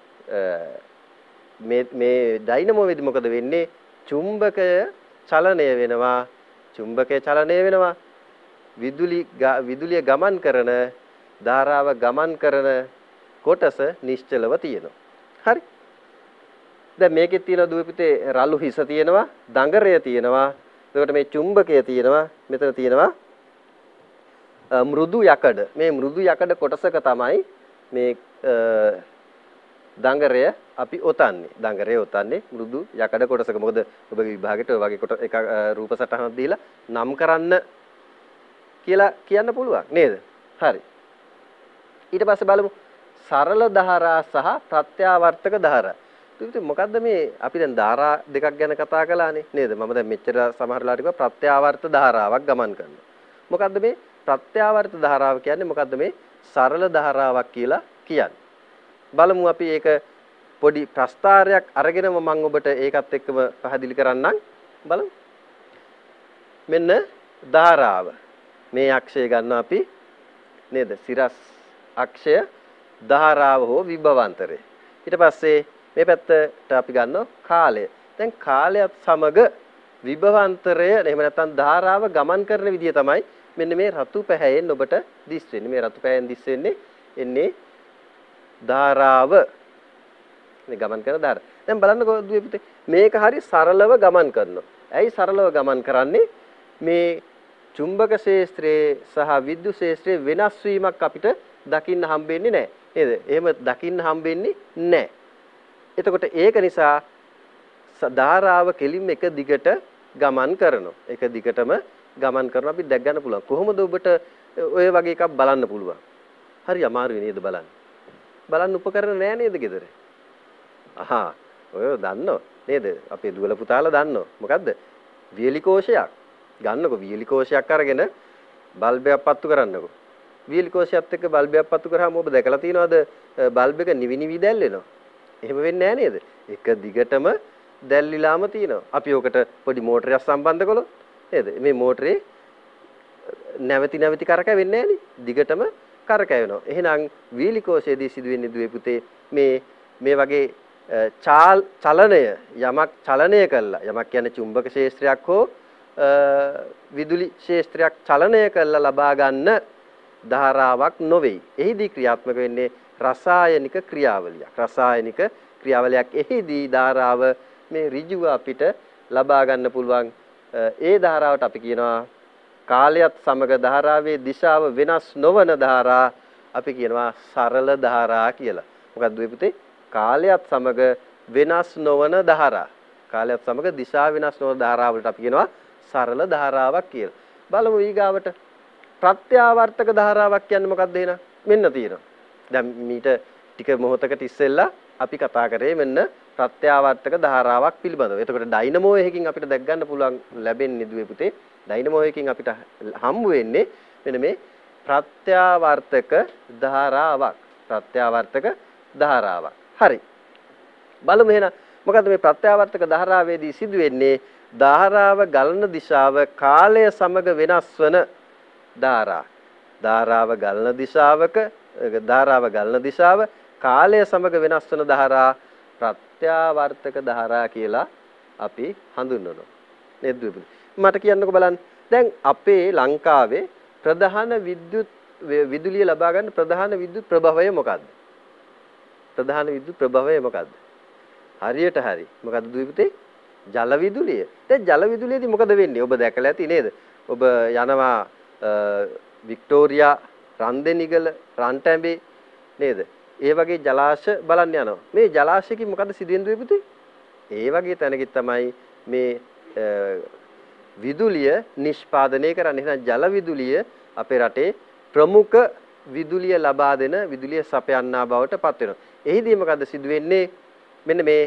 මේ මේ ඩයිනමෝ වෙදි මොකද වෙන්නේ? චුම්බකය චලනය වෙනවා. චුම්බකය චලනය වෙනවා. විදුලි විදුලිය ගමන් කරන ධාරාව ගමන් කරන කොටස නිශ්චලව තියෙනවා. හරි? දැන් මේකේ තියෙන දුවපිටේ රළු හිස තියෙනවා, දඟරය තියෙනවා. එතකොට මේ චුම්බකය තියෙනවා. මෙතන තියෙනවා මෘදු යකඩ. මේ මෘදු යකඩ කොටසක තමයි මේ දඟරය අපි ඔතන්නේ. දඟරය ඔතන්නේ මෘදු යකඩ කොටසක. මොකද ඔබගේ විභාගයට ඔය වගේ කොට එක රූප සටහනක් දීලා නම් කරන්න කියලා කියන්න පුළුවන් නේද? හරි. ඊට පස්සේ බලමු සරල ධාරා සහ ප්‍රත්‍යාවර්තක ධාරා. ඉතින් මොකද්ද මේ අපි දැන් ධාරා දෙකක් ගැන කතා කළානේ නේද? මම දැන් මෙච්චර සමහර ලාට කිව්වා ප්‍රත්‍යාවර්ත ධාරාවක් ගමන් කරනවා. මොකද්ද මේ ප්‍රත්‍යාවර්ත ධාරාව කියන්නේ? මොකද්ද මේ සරල ධාරාවක් කියලා කියන්නේ? බලමු අපි ඒක පොඩි ප්‍රස්තාරයක් අරගෙනම මම ඔබට ඒකත් එක්කම පැහැදිලි කරන්නම්. බලමු. මෙන්න ධාරාව. මේ අක්ෂය ගන්නවා අපි නේද? සිරස් අක්ෂය ධාරාව හෝ විභවාන්තරය. ඊට පස්සේ මේ පැත්තට අපි ගන්නවා කාලය. දැන් කාලයත් සමග විභවාන්තරය එහෙම නැත්නම් ධාරාව ගමන් කරන විදිය තමයි මෙන්න මේ රතු පැහැයෙන් ඔබට දිස් වෙන්නේ. මේ රතු පැහැයෙන් දිස් වෙන්නේ එන්නේ ධාරාව. මේ ගමන් කරන ධාරාව. දැන් බලන්නකෝ දුවේ පුතේ මේක හරි සරලව ගමන් කරනවා. ඇයි සරලව ගමන් කරන්නේ? මේ චුම්බක ක්ෂේත්‍රයේ සහ විද්‍යුත් ක්ෂේත්‍රයේ වෙනස් වීමක් අපිට දකින්න හම්බෙන්නේ නැහැ. නේද? එහෙම දකින්න හම්බෙන්නේ නැහැ. එතකොට ඒක නිසා ධාරාව කෙලින්ම එක දිගට ගමන් කරනවා. එක දිගටම ගමන් කරනවා අපි දැක් ගන්න පුළුවන්. කොහොමද ඔබට ඔය වගේ එකක් බලන්න පුළුවන්? හරි අමාරුයි නේද බලන්න? බලන්න උපකරණ නෑ නේද ගෙදර? අහා ඔය දන්නව නේද? අපේ දුවල පුතාලා දන්නව. මොකද්ද? වියලි කෝෂයක්. ගන්නකො වියලි කෝෂයක් අරගෙන බල්බයක් පත්තු කරන්නකො. වියලි කෝෂයත් එක්ක බල්බයක් පත්තු කරාම ඔබ දැකලා තියෙනවද බල්බ් එක නිවි නිවි දැල්වෙනවා? එහෙම වෙන්නේ නෑ නේද? එක දිගටම දැල්ලිලාම තියෙනවා. අපි ඔකට පොඩි මෝටරයක් සම්බන්ධ කළොත් නේද? මේ මෝටරේ නැවති නැවති කරකැවෙන්නේ නෑනේ. දිගටම කරකැවෙනවා. එහෙනම් වීලි කෝෂයේදී සිදුවෙන්නේ දුවේ පුතේ මේ මේ වගේ චාල් චලනය යමක් චලනය කළා. යමක් කියන්නේ චුම්බක ක්ෂේත්‍රයක් හෝ විදුලි ක්ෂේත්‍රයක් චලනය කරලා ලබා ගන්න ධාරාවක් නොවේ. එහිදී ක්‍රියාත්මක වෙන්නේ රසායනික ක්‍රියාවලියක්. රසායනික ක්‍රියාවලියක් එහිදී ධාරාව මේ ඍජුව අපිට ලබා ගන්න පුළුවන්. ඒ ධාරාවට අපි කියනවා කාලයත් සමග ධාරාවේ දිශාව වෙනස් නොවන ධාරා අපි කියනවා සරල ධාරා කියලා. මොකක්ද මේ පුතේ? කාලයත් සමග වෙනස් නොවන ධාරා. කාලයත් සමග දිශාව වෙනස් නොවන ධාරාවලට අපි කියනවා සරල ධාරාවක් කියලා. බලමු ඊගාවට ප්‍රත්‍යාවර්තක ධාරාවක් කියන්නේ මොකක්ද එහෙනම්? මෙන්න තියෙනවා. දැන් මීට ටික මොහොතකට ඉස්සෙල්ලා අපි කතා කරේ මෙන්න ප්‍රත්‍යාවර්තක ධාරාවක් පිළිබඳව. එතකොට ඩයිනමෝ එකකින් අපිට දැක් ගන්න පුළුවන් ලැබෙන්නේ දුවේ පුතේ. ඩයිනමෝ එකකින් අපිට හම්බ වෙන්නේ මෙන්න මේ ප්‍රත්‍යාවර්තක ධාරාවක්. ප්‍රත්‍යාවර්තක ධාරාවක්. හරි. බලමු එහෙනම් මොකද මේ ප්‍රත්‍යාවර්තක ධාරාවේදී සිදුවෙන්නේ ධාරාව ගලන දිශාව කාලය සමග වෙනස් වන ධාරා. ධාරාව ගලන දිශාවක ධාරාව ගලන දිශාව කාලය සමග වෙනස් වන ධාරා ප්‍රත්‍යාවර්තක ධාරා කියලා අපි හඳුන්වනවා. නේද? මට කියන්නකෝ බලන්න. දැන් අපේ ලංකාවේ ප්‍රධාන විද්‍යුත් විදුලිය ලබා ගන්න ප්‍රධාන විද්‍යුත් ප්‍රභවය මොකද්ද? ප්‍රධාන විද්‍යුත් ප්‍රභවය මොකද්ද? හරියට හරි. මොකද්ද දුවිපතේ? ජල විදුලිය. දැන් ජල විදුලියේදී මොකද වෙන්නේ? ඔබ දැකලා ඇති නේද? ඔබ යනවා වික්ටෝරියා, රන්දෙනිගල, රන්ටැඹේ නේද? ඒ වගේ ජලාශ බලන්න යනවා. මේ ජලාශයකින් මොකද සිදුවෙන්නේ දුවිපතේ? ඒ වගේ තැනකින් තමයි මේ විදුලිය නිෂ්පාදනය කරන්නේ. එහෙනම් ජල විදුලිය අපේ රටේ ප්‍රමුඛ විදුලිය ලබා දෙන විදුලිය සපයන්නා බවට පත් වෙනවා. එහිදී මොකද සිදු වෙන්නේ? මෙන්න මේ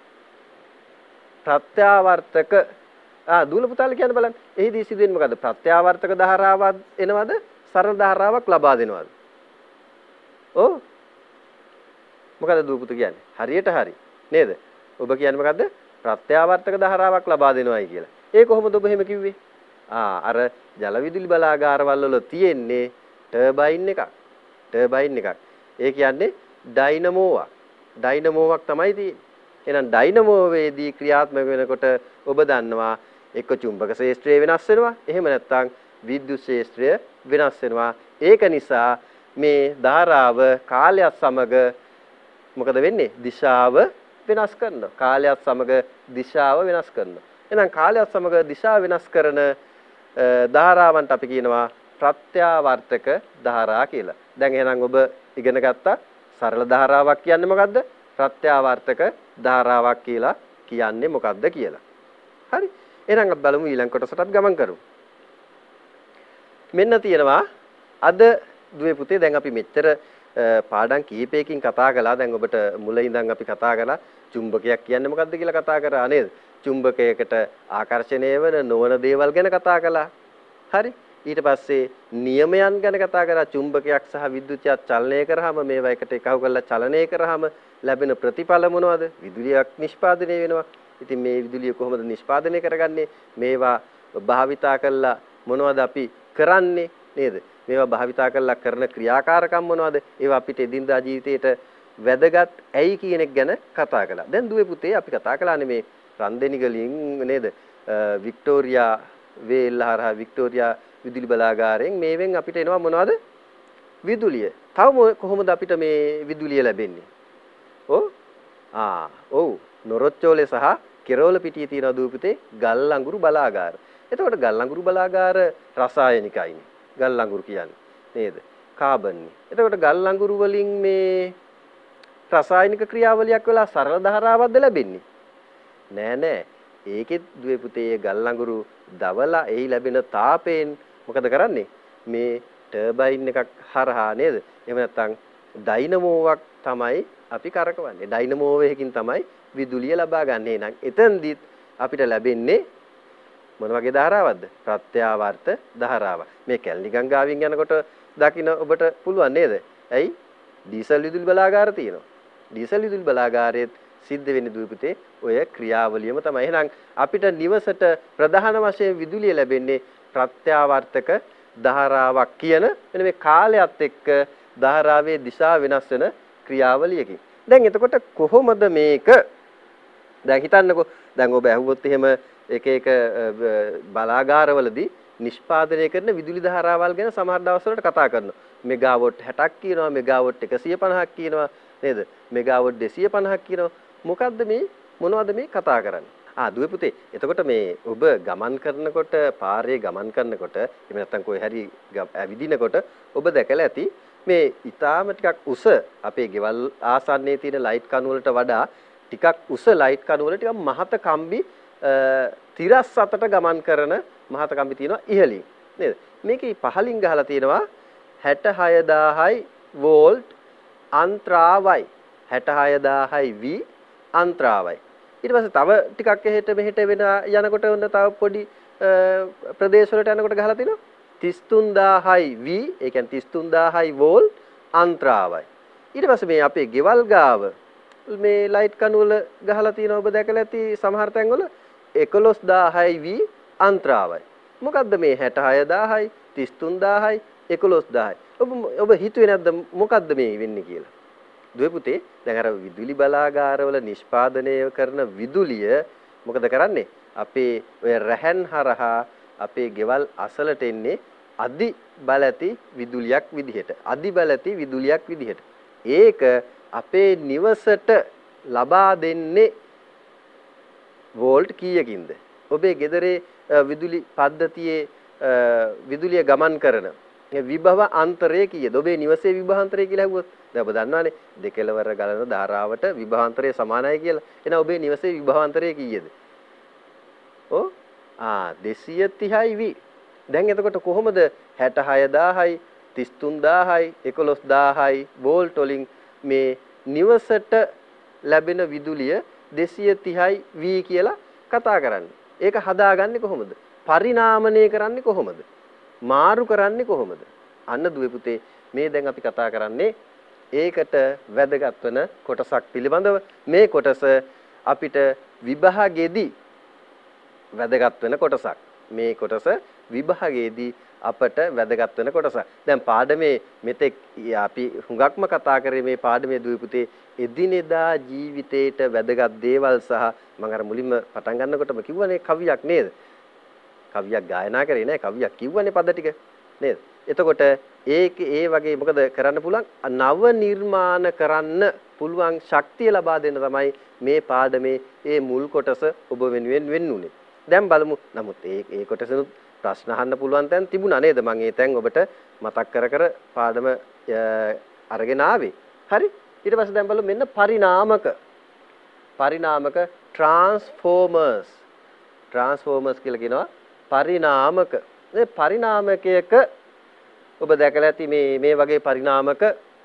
ප්‍රත්‍යාවර්තක ආ දූල පුතාල කියන්න බලන්න. එහිදී සිදු වෙන්නේ මොකද? ප්‍රත්‍යාවර්තක ධාරාවක් එනවද? සරල ධාරාවක් ලබා දෙනවද? ඔව්. මොකද දූල පුතු කියන්නේ? හරියට හරි. නේද? ඔබ කියන්නේ මොකද්ද? ප්‍රත්‍යාවර්තක ධාරාවක් ලබා දෙනවයි කියලා. ඒ කොහොමද ඔබ එහෙම කිව්වේ? ආ අර ජල විදුලි බලාගාරවල වල තියෙන්නේ ටර්බයින් එකක්. ටර්බයින් එකක්. ඒ කියන්නේ ඩයිනමෝවක්. ඩයිනමෝවක් තමයි තියෙන්නේ. එහෙනම් ඩයිනමෝවේදී ක්‍රියාත්මක වෙනකොට ඔබ දන්නවා එක්ක චුම්බක ක්ෂේත්‍රය වෙනස් වෙනවා. එහෙම නැත්නම් විද්‍යුත් ක්ෂේත්‍රය වෙනස් වෙනවා. ඒක නිසා මේ ධාරාව කාලයත් සමග මොකද වෙන්නේ? දිශාව වෙනස් කරනවා. කාලයත් සමග දිශාව වෙනස් කරනවා. එහෙනම් කාලයත් සමග දිශාව වෙනස් කරන ධාරාවන්ට අපි කියනවා ප්‍රත්‍යාවර්තක ධාරා කියලා. දැන් එහෙනම් ඔබ ඉගෙන ගත්තා සරල ධාරාවක් කියන්නේ මොකද්ද? ප්‍රත්‍යාවර්තක ධාරාවක් කියලා කියන්නේ මොකද්ද කියලා. හරි. එහෙනම් අපි බලමු ඊළඟ කොටසටත් ගමන් කරමු. මෙන්න තියෙනවා අද දුවේ පුතේ දැන් අපි මෙච්චර පාඩම් කීපයකින් කතා කළා. දැන් ඔබට මුල ඉඳන් අපි කතා කළා චුම්බකයක් කියන්නේ මොකද්ද කියලා කතා කරා නේද? චුම්බකයකට ආකර්ෂණය වෙන නොවන දේවල් ගැන කතා කළා. හරි. ඊට පස්සේ නියමයන් ගැන කතා කරා. චුම්බකයක් සහ විද්‍යුතයක් චලනය කරාම මේවා එකට එකහු කරලා චලනය කරාම ලැබෙන ප්‍රතිඵල මොනවද? විදුලියක් නිෂ්පාදනය වෙනවා. ඉතින් මේ විදුලිය කොහොමද නිෂ්පාදනය කරගන්නේ? මේවා භාවිතා කරලා මොනවද අපි කරන්නේ නේද? මේවා භාවිතා කරලා කරන ක්‍රියාකාරකම් මොනවද? ඒවා අපිට එදිනදා ජීවිතේට වැදගත් ඇයි කියන එක ගැන කතා කළා. දැන් දුවේ පුතේ අපි කතා කළානේ මේ රන්දෙනිගලින් නේද? වික්ටෝරියා වේල්ල හරහා වික්ටෝරියා විදුලි බලාගාරයෙන් මේවෙන් අපිට එනවා මොනවද? විදුලිය. තව කොහොමද අපිට මේ විදුලිය ලැබෙන්නේ? ඔව්. ආ ඔව්. නොරොච්චෝලේ සහ කෙරෝල පිටියේ තියෙන දූපිතේ ගල් අඟුරු බලාගාර. එතකොට ගල් අඟුරු බලාගාර රසායනිකයිනේ. ගල් අඟුරු කියන්නේ නේද? කාබන්. එතකොට ගල් අඟුරු වලින් මේ රසායනික ක්‍රියාවලියක් වෙලා සරල ධාරාවක්ද ලැබෙන්නේ? නෑ නෑ. ඒකෙත් දුවේ පුතේ ගල් අඟුරු දවලා එහි ලැබෙන තාපයෙන් මොකද කරන්නේ? මේ ටර්බයින් එකක් හරහා නේද? එහෙම නැත්නම් ඩයිනමෝවක් තමයි අපි කරකවන්නේ. ඩයිනමෝ එකකින් තමයි විදුලිය ලබා ගන්න. එහෙනම් එතෙන්දිත් අපිට ලැබෙන්නේ මොන වගේ ධාරාවක්ද? ප්‍රත්‍යාවර්ත ධාරාවක්. මේ කැලණි ගංගාවෙන් යනකොට දකින්න ඔබට පුළුවන් නේද? ඇයි? ඩීසල් විදුලි බලාගාර තියෙනවා. ඩීසල් විදුලි බලාගාරයේ සිද්ධ වෙන්නේ දුපුතේ ඔය ක්‍රියාවලියම තමයි. එහෙනම් අපිට නිවසට ප්‍රධාන වශයෙන් විදුලිය ලැබෙන්නේ ප්‍රත්‍යාවර්තක ධාරාවක් කියන මෙන්න මේ කාලයත් එක්ක ධාරාවේ දිශාව වෙනස් වෙන ක්‍රියාවලියකින්. දැන් එතකොට කොහොමද මේක? දැන් හිතන්නකෝ දැන් ඔබ ඇහුවොත් එහෙම එක එක බලාගාරවලදී නිෂ්පාදනය කරන විදුලි ධාරාවල් ගැන සමහර දවස්වලට කතා කරනවා. මෙගාවොට් හැටක් කියනවා, මෙගාවොට් එකසිය පනහක් කියනවා නේද? මෙගාවොට් දෙසිය පනහක් කියනවා. මොකද්ද මේ මොනවද මේ කතා කරන්නේ? ආ දුවේ පුතේ. එතකොට මේ ඔබ ගමන් කරනකොට පාරේ ගමන් කරනකොට එහෙම නැත්නම් කොයි හරි ඇවිදිනකොට ඔබ දැකලා ඇති මේ ඊටාම ටිකක් උස අපේ ගෙවල් ආසන්නයේ තියෙන ලයිට් කණු වලට වඩා ටිකක් උස ලයිට් කණු වල ටිකක් මහත කම්බි තිරස් අතට ගමන් කරන මහත කම්බි තියෙනවා ඉහළින් නේද? මේකේ පහලින් ගහලා තියෙනවා හැට හය දාහයි වෝල්ට් අන්ත්‍රාවයි හැට හය දාහයි වී අන්ත්‍රාවයි. ඊට පස්සේ තව ටිකක් එහෙට මෙහෙට වෙන යනකොට ඔන්න තව පොඩි ප්‍රදේශ වලට යනකොට ගහලා තිනවා තිස් තුන් දාහයි වී ඒ කියන්නේ තිස් තුන් දාහයි වෝල්ට් අන්ත්‍රාවයි. ඊට පස්සේ මේ අපේ ගෙවල් ගාව මේ ලයිට් කණු වල ගහලා තියෙනවා ඔබ දැකලා ඇති සමහර තැන්වල එකොළොස් දාහයි වී අන්ත්‍රාවයි. මොකද්ද මේ හැට හය දාහයි තිස් තුන් දාහයි එකොළොස් දාහයි. ඔබ ඔබ හිතුවේ නැද්ද මොකද්ද මේ වෙන්නේ කියලා? දුවේ පුතේ දැන් අර විදුලි බලාගාරවල නිෂ්පාදනය කරන විදුලිය මොකද කරන්නේ? අපේ ඔය රැහන් හරහා අපේ ගෙවල් අසලට එන්නේ අධි බල ඇති විදුලියක් විදිහට. අධි බල ඇති විදුලියක් විදිහට. ඒක අපේ නිවසට ලබා දෙන්නේ වෝල්ට් කීයකින්ද? ඔබේ ගෙදරේ විදුලි පද්ධතියේ විදුලිය ගමන් කරන විභව අන්තරය කීයද? ඔබේ නිවසේ විභව අන්තරය කියලා ඇහුවොත් දැන් ඔබ දන්නවනේ දෙකලවර ගලන ධාරාවට විභව අන්තරය සමානයි කියලා. එහෙනම් ඔබේ නිවසේ විභව අන්තරය කීයද? ඔව් ආ දෙසිය තිහයි වී. දැන් එතකොට කොහොමද හැට හය දාහයි තිස් තුන් දාහයි එකොළොස් දාහයි වෝල්ට් වලින් මේ නිවසට ලැබෙන විදුලිය දෙසිය තිහයි වී කියලා කතා කරන්නේ? ඒක හදාගන්නේ කොහොමද? පරිණාමණය කරන්නේ කොහොමද? මාරු කරන්නේ කොහොමද? අන්න දුවේ පුතේ මේ දැන් අපි කතා කරන්නේ ඒකට වැදගත් වෙන කොටසක් පිළිබඳව. මේ කොටස අපිට විභාගයේදී වැදගත් වෙන කොටසක්. මේ කොටස විභාගයේදී අපට වැදගත් වෙන කොටසක්. දැන් පාඩමේ මෙතෙක් අපි හුඟක්ම කතා කරේ මේ පාඩමේ දුවේ පුතේ එදිනෙදා ජීවිතේට වැදගත් දේවල් සහ මම අර මුලින්ම පටන් ගන්නකොටම කිව්වනේ කවියක් නේද? කවියක් ගායනා කරේ නෑ කවියක් කිව්වනේ පද ටික නේද? එතකොට ඒක ඒ වගේ මොකද කරන්න පුළුවන් නව නිර්මාණ කරන්න පුළුවන් ශක්තිය ලබා දෙන්න තමයි මේ පාඩමේ ඒ මුල් කොටස ඔබ වෙනුවෙන් වෙන්නුනේ. දැන් බලමු. නමුත් ඒ ඒ කොටසෙනුත් ප්‍රශ්න අහන්න පුළුවන් තැන් තිබුණා නේද? මම ඒ තැන් ඔබට මතක් කර කර පාඩම අරගෙන ආවේ. හරි? ඊට පස්සේ දැන් බලමු මෙන්න පරිණාමක පරිණාමක ට්‍රාන්ස්ෆෝමර්ස් ට්‍රාන්ස්ෆෝමර්ස් කියලා කියනවා පරිණාමක. මේ පරිණාමකයක ඔබ දැකලා ඇති මේ මේ වගේ පරිණාමක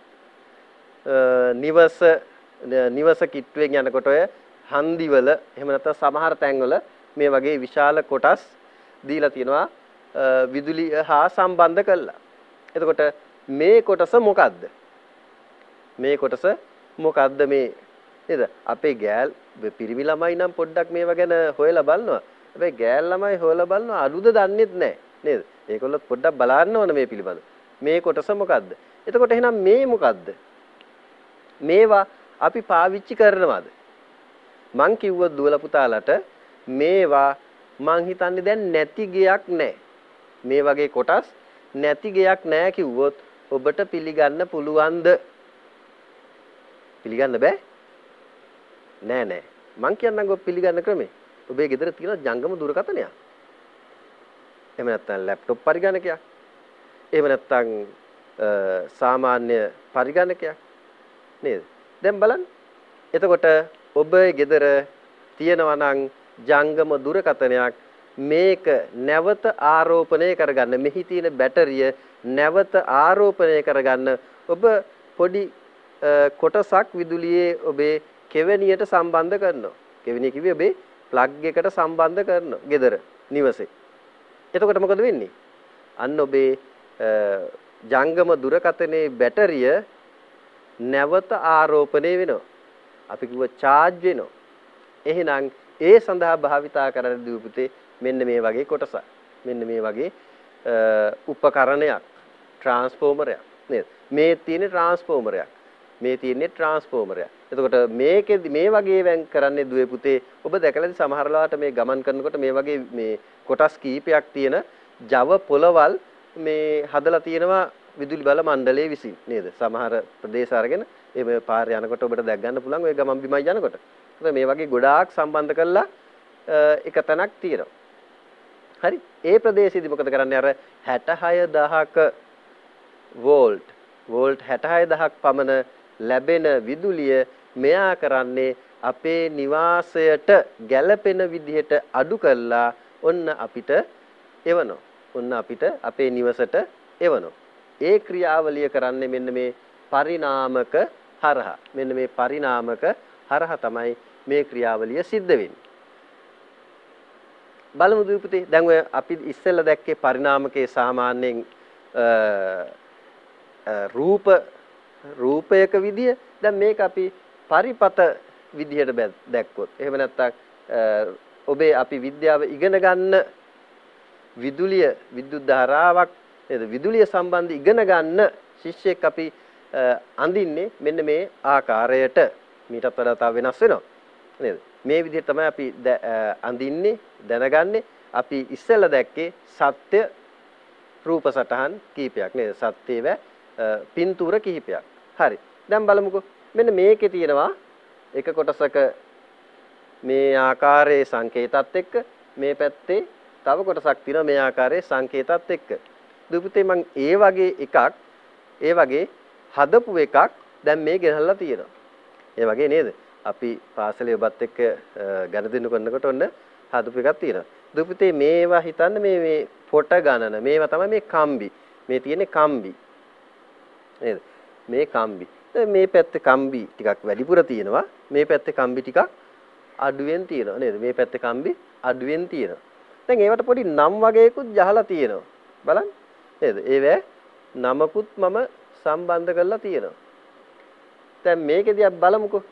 නිවස නිවස කිට්ටුවෙන් යනකොට ඔය හන්දිවල එහෙම නැත්නම් සමහර තැන්වල මේ වගේ විශාල කොටස් දීලා තියෙනවා විදුලිය හා සම්බන්ධ කරලා. එතකොට මේ කොටස මොකද්ද? මේ කොටස මොකද්ද මේ නේද? අපේ ගෑල් පිරිමි ළමයි නම් පොඩ්ඩක් මේවා ගැන හොයලා බලනවා. හැබැයි ගෑල් ළමයි හොයලා බලනවා අලුද දන්නෙත් නැහැ නේද? ඒගොල්ලොත් පොඩ්ඩක් බලන්න ඕන මේ පිළිබඳ. මේ කොටස මොකද්ද? එතකොට එහෙනම් මේ මොකද්ද? මේවා අපි පාවිච්චි කරනවද? මං කිව්වොත් දුවලා පුතාලට මේවා මං හිතන්නේ දැන් නැති ගයක් නැහැ. මේ වගේ කොටස් නැති ගයක් නැහැ කිව්වොත් ඔබට පිළිගන්න පුළුවන්ද? පිළිගන්න බෑ? නෑ නෑ. මං කියන්නම්කෝ පිළිගන්න ක්‍රමේ. ඔබේ ගෙදර තියෙන ජංගම දුරකථනයක්. එහෙම නැත්නම් ලැප්ටොප් පරිගණකයක්. එහෙම නැත්නම් සාමාන්‍ය පරිගණකයක් නේද? දැන් බලන්න. එතකොට ඔබේ ගෙදර තියෙනවා නම් ජංගම දුරකථනයක් මේක නැවත ආරෝපණය කරගන්න මෙහි තියෙන බැටරිය නැවත ආරෝපණය කරගන්න ඔබ පොඩි කොටසක් විදුලියේ ඔබේ කෙවණියට සම්බන්ධ කරනවා. කෙවණිය කිව්වේ ඔබේ ප්ලග් එකට සම්බන්ධ කරනවා ගෙදර නිවසේ. එතකොට මොකද වෙන්නේ? අන්න ඔබේ ජංගම දුරකථනයේ බැටරිය නැවත ආරෝපණය වෙනවා. අපි කිව්ව charge වෙනවා. එහෙනම් ඒ සඳහා භාවිතා කරන දුපුතේ මෙන්න මේ වගේ කොටසක්. මෙන්න මේ වගේ උපකරණයක් ට්‍රාන්ස්ෆෝමරයක් නේද? මේ තියෙන ට්‍රාන්ස්ෆෝමරයක්. මේ තියෙන්නේ ට්‍රාන්ස්ෆෝමරයක්. එතකොට මේකෙදි මේ වගේ වෙන් කරන්නේ දුවේ පුතේ ඔබ දැකලාද සමහර වෙලාවට මේ ගමන් කරනකොට මේ වගේ මේ කොටස් කීපයක් තියෙන Java පොළවල් මේ හදලා තියෙනවා විදුලි බල මණ්ඩලයේ විසින් නේද? සමහර ප්‍රදේශ අරගෙන මේ පාරේ යනකොට ඔබට දැක් ගන්න පුළුවන් ඔය ගමන් බිමයි යනකොට. මේ වගේ ගොඩාක් සම්බන්ධ කරලා එක තැනක් තියෙනවා. හරි. ඒ ප්‍රදේශයේදී මොකද කරන්නේ? අර හැටහය දහසක වෝල්ට් වෝල්ට් හැටහය දහසක් පමණ ලැබෙන විදුලිය මෙයා කරන්නේ අපේ නිවාසයට ගැළපෙන විදිහට අඩු කරලා ඔන්න අපිට එවනවා. ඔන්න අපිට අපේ නිවසට එවනවා. ඒ ක්‍රියාවලිය කරන්නේ මෙන්න මේ පරිණාමක හරහා. මෙන්න මේ පරිණාමක හරහා තමයි මේ ක්‍රියාවලිය සිද්ධ වෙන්නේ. බලමු දීපුතේ. දැන් ඔය අපි ඉස්සෙල්ලා දැක්කේ පරිණාමකයේ සාමාන්‍යයෙන් රූප රූපයක විදිය. දැන් මේක අපි පරිපත විදියට දැක්කොත්. එහෙම නැත්නම් ඔබේ අපි විද්‍යාව ඉගෙන ගන්න විදුලිය විද්‍යුත් ධාරාවක් නේද? විදුලිය සම්බන්ධ ඉගෙන ගන්න ශිෂ්‍යෙක් අපි අඳින්නේ මෙන්න මේ ආකාරයට. මීටත් වඩා තව වෙනස් වෙනවා. නේද? මේ විදිහට තමයි අපි අඳින්නේ දැනගන්නේ. අපි ඉස්සෙල්ලා දැක්කේ සත්‍ය රූප සටහන් කීපයක් නේද? සත්‍යව පින්තූර කිහිපයක්. හරි. දැන් බලමුකෝ. මෙන්න මේකේ තියෙනවා එක කොටසක මේ ආකාරයේ සංකේතات එක්ක මේ පැත්තේ තව කොටසක් තියෙනවා මේ ආකාරයේ සංකේතات එක්ක. දුපුතේ මම ඒ වගේ එකක් ඒ වගේ හදපු එකක් දැන් මේ ගෙනල්ලා තියෙනවා. ඒ වගේ නේද? අපි පාසලේ ඔබත් එක්ක ගණදිනු කරනකොට ඔන්න හදපු එකක් තියෙනවා. දුපුතේ මේවා හිතන්න මේ මේ පොට ගණන මේවා තමයි මේ කම්බි. මේ තියෙන්නේ කම්බි. නේද? මේ කම්බි. දැන් මේ පැත්තේ කම්බි ටිකක් වැඩිපුර තියෙනවා. මේ පැත්තේ කම්බි ටිකක් අඩුවෙන් තියෙනවා නේද? මේ පැත්තේ කම්බි අඩුවෙන් තියෙනවා. දැන් ඒවට පොඩි නම් වගේකුත් යහලා තියෙනවා. බලන්න. නේද? ඒවැ නමකුත් මම සම්බන්ධ කරලා තියෙනවා. දැන් මේකෙදී අපි බලමුකෝ.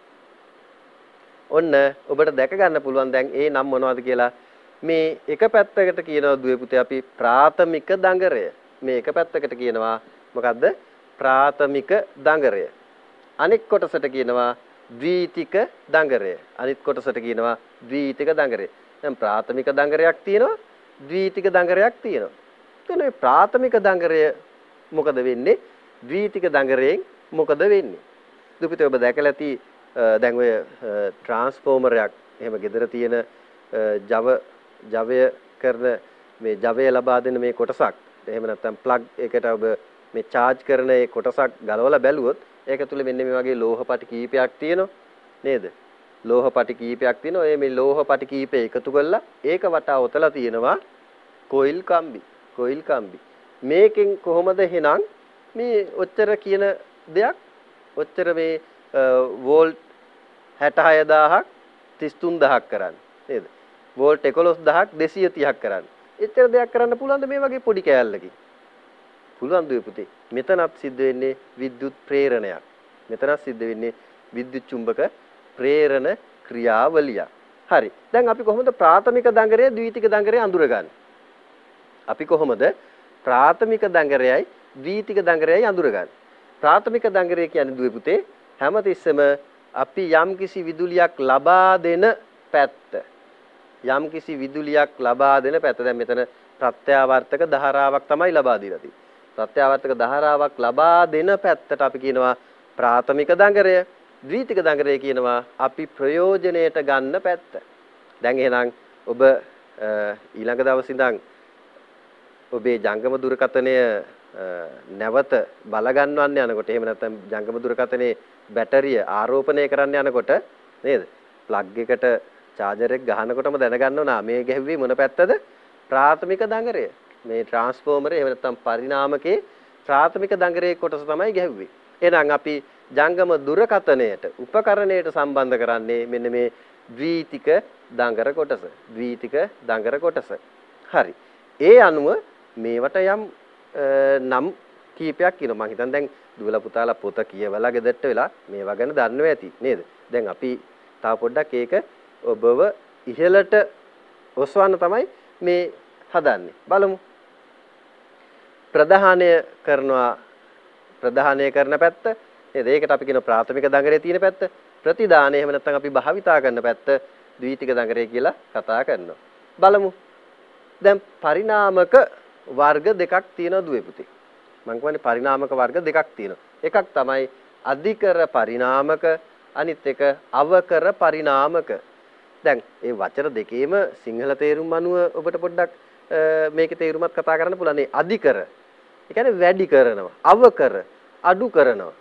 ඔන්න ඔබට දැක ගන්න පුළුවන් දැන් ඒ නම් මොනවද කියලා. මේ එක පැත්තකට කියනවා දුවේ පුතේ අපි ප්‍රාථමික දඟරය. මේ එක පැත්තකට කියනවා මොකද්ද? ප්‍රාථමික දඟරය. අනෙක් කොටසට කියනවා ද්විතීක දඟරය. අනිත් කොටසට කියනවා ද්විතීක දඟරය. දැන් ප්‍රාථමික දඟරයක් තියෙනවා ද්විතීක දඟරයක් තියෙනවා. එතන මේ ප්‍රාථමික දඟරය මොකද වෙන්නේ? ද්විතීක දඟරයෙන් මොකද වෙන්නේ? දුපිතේ ඔබ දැකලා ඇති දැන් ඔය ට්‍රාන්ස්ෆෝමරයක් එහෙම ගෙදර තියෙන Java Java කරන මේ Java ලබා දෙන මේ කොටසක් එහෙම නැත්නම් ප්ලග් එකට ඔබ මේ charge කරන ඒ කොටසක් ගලවලා බැලුවොත් ඒක තුල මෙන්න මේ වගේ ලෝහ පටි කීපයක් තියෙනවා නේද? ලෝහ පටි කීපයක් තියෙනවා. ඒ මේ ලෝහ පටි කීපය එකතු කරලා ඒක වටා ඔතලා තියෙනවා කොයිල් කම්බි. කොයිල් කම්බි. මේකෙන් කොහොමද එහෙනම් මේ ඔච්චර කියන දෙයක් ඔච්චර මේ වෝල්ට් හැටහය දහසක් තිස් තුන් දහසක් කරන්නේ නේද? වෝල්ට් එකොළොස් දහසක් දෙසිය තිහක් කරන්නේ. එච්චර දෙයක් කරන්න පුළුවන්ද මේ වගේ පොඩි කෑල්ලකින්? පුළුවන් දුවේ පුතේ. මෙතනත් සිද්ධ වෙන්නේ විද්‍යුත් ප්‍රේරණයක්. මෙතනත් සිද්ධ වෙන්නේ විද්‍යුත් චුම්බක ප්‍රේරණ ක්‍රියාවලියක්. හරි. දැන් අපි කොහොමද ප්‍රාථමික දඟරය ද්විතීක දඟරය අඳුරගන්නේ? අපි කොහොමද ප්‍රාථමික දඟරයයි ද්විතීක දඟරයයි අඳුරගන්නේ? ප්‍රාථමික දඟරය කියන්නේ දුවේ පුතේ හැමතිස්සෙම අපි යම්කිසි විදුලියක් ලබා දෙන පැත්ත. යම්කිසි විදුලියක් ලබා දෙන පැත්ත. දැන් මෙතන ප්‍රත්‍යාවර්තක ධාරාවක් තමයි ලබා දීලා තියෙන්නේ. ප්‍රත්‍යාවර්තක ධාරාවක් ලබා දෙන පැත්තට අපි කියනවා ප්‍රාථමික දඟරය. ද්විතීක දඟරය කියනවා අපි ප්‍රයෝජනයට ගන්න පැත්ත. දැන් එහෙනම් ඔබ ඊළඟ දවසේ ඉඳන් ඔබේ ජංගම දුරකථනය නැවත බල ගන්නවන්න යනකොට එහෙම නැත්නම් ජංගම දුරකථනයේ බැටරිය ආරෝපණය කරන්න යනකොට නේද? ප්ලග් එකට charger එක ගහනකොටම දැනගන්න ඕන මේ ගැහුවේ මොන පැත්තද? ප්‍රාථමික දඟරය. මේ ට්‍රාන්ස්ෆෝමරේ එහෙම නැත්නම් පරිණාමකේ ප්‍රාථමික දඟරයේ කොටස තමයි ගැහුවේ. එහෙනම් අපි ජංගම දුරකථනයට උපකරණයට සම්බන්ධ කරන්නේ මෙන්න මේ ද්විතීක දඟර කොටස. ද්විතීක දඟර කොටස. හරි. ඒ අනුව මේවට යම් නම් කීපයක් කියනවා. මම හිතන්නේ දැන් දුවලා පුතාලා පොත කියවලා ගෙදරට වෙලා මේවා ගැන දන්නව ඇති නේද? දැන් අපි තව පොඩ්ඩක් ඒක ඔබව ඉහළට ඔසවන්න තමයි මේ හදන්නේ. බලමු. ප්‍රධානය කරනවා ප්‍රධානය කරන පැත්ත නේද? ඒකට අපි කියන ප්‍රාථමික දඟරේ තියෙන පැත්ත ප්‍රතිදානය. එහෙම නැත්නම් අපි භාවිතා කරන පැත්ත ද්විතීක දඟරේ කියලා කතා කරනවා. බලමු. දැන් පරිණාමක වර්ග දෙකක් තියෙනවා දුවේ පුතේ. මම කියන්නේ පරිණාමක වර්ග දෙකක් තියෙනවා. එකක් තමයි අධිකර පරිණාමක, අනිත් එක අවකර පරිණාමක. දැන් මේ වචන දෙකේම සිංහල තේරුම් අනුව ඔබට පොඩ්ඩක් මේකේ තේරුමත් කතා කරන්න පුළුවන්. මේ අධිකර ඒ කියන්නේ වැඩි කරනවා, අවකර අඩු කරනවා.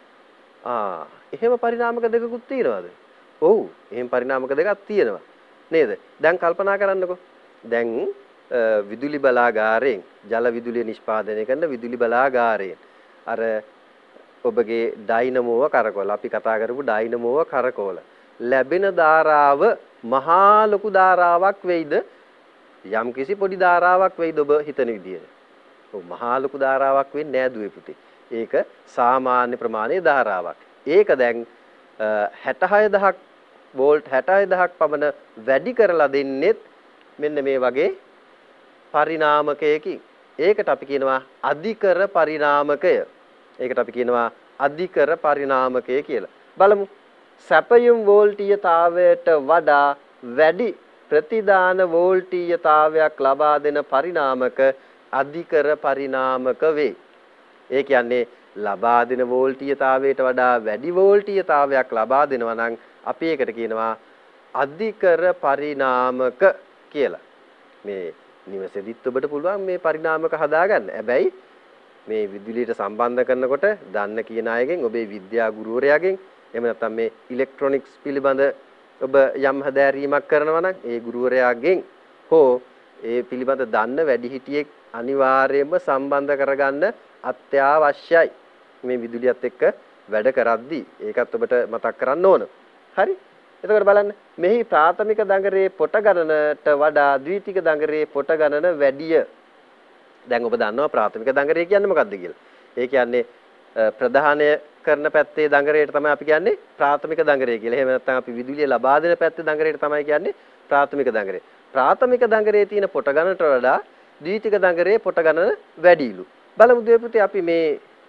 ආ එහෙම පරිණාමක දෙකකුත් තියෙනවද? ඔව් එහෙම පරිණාමක දෙකක් තියෙනවා නේද? දැන් කල්පනා කරන්නකෝ. දැන් විදුලි බලාගාරයෙන් ජල විදුලිය නිෂ්පාදනය කරන විදුලි බලාගාරයෙන් අර ඔබගේ ඩයිනමෝව කරකවල අපි කතා කරපු ඩයිනමෝව කරකවල ලැබෙන ධාරාව මහා ලොකු ධාරාවක් වෙයිද? යම්කිසි පොඩි ධාරාවක් වෙයිද ඔබ හිතන විදියට? ඔව් මහා ලොකු ධාරාවක් වෙන්නේ නෑ දුවේ පුතේ. ඒක සාමාන්‍ය ප්‍රමාණයේ ධාරාවක්. ඒක දැන් හැටහය දහසක් වෝල්ට් හැටහය දහසක් පමණ වැඩි කරලා දෙන්නෙත් මෙන්න මේ වගේ පරිණාමකයකින්. ඒකට අපි කියනවා අධිකර පරිණාමකය. ඒකට අපි කියනවා අධිකර පරිණාමකය කියලා. බලමු. සැපයුම් වෝල්ටීයතාවයට වඩා වැඩි ප්‍රතිදාන වෝල්ටීයතාවයක් ලබා දෙන පරිණාමක අධිකර පරිණාමක වේ. ඒ කියන්නේ ලබා දෙන වෝල්ටීයතාවයට වඩා වැඩි වෝල්ටීයතාවයක් ලබා දෙනවා නම් අපි ඒකට කියනවා අධිකර පරිණාමක කියලා. මේ නිවසේදීත් ඔබට පුළුවන් මේ පරිණාමක හදාගන්න. හැබැයි මේ විදුලියට සම්බන්ධ කරනකොට දන්න කියන අයගෙන් ඔබේ විද්‍යා ගුරුවරයාගෙන් එහෙම නැත්නම් මේ ඉලෙක්ට්‍රොනික්ස් පිළිබඳ ඔබ යම් හදාරීමක් කරනවා නම් ඒ ගුරුවරයාගෙන් හෝ ඒ පිළිබඳ දන්න වැඩිහිටියෙක් අනිවාර්යයෙන්ම සම්බන්ධ කරගන්න අත්‍යවශ්‍යයි. මේ විදුලියත් එක්ක වැඩ කරද්දී ඒකත් ඔබට මතක් කරන්න ඕන. හරි? එතකොට බලන්න මෙහි ප්‍රාථමික දඟරේ පොට ගණනට වඩා ද්විතීක දඟරේ පොට ගණන වැඩිය. දැන් ඔබ දන්නවා ප්‍රාථමික දඟරේ කියන්නේ මොකක්ද කියලා. ඒ කියන්නේ ප්‍රධානය කරන පැත්තේ දඟරේට තමයි අපි කියන්නේ ප්‍රාථමික දඟරේ කියලා. එහෙම නැත්නම් අපි විදුලිය ලබා දෙන පැත්තේ දඟරේට තමයි කියන්නේ ප්‍රාථමික දඟරේ. ප්‍රාථමික දඟරේ තියෙන පොට ගණනට වඩා ද්විතීක දඟරේ පොට ගණන වැඩිලු. බලමු දුවේ පුතේ අපි මේ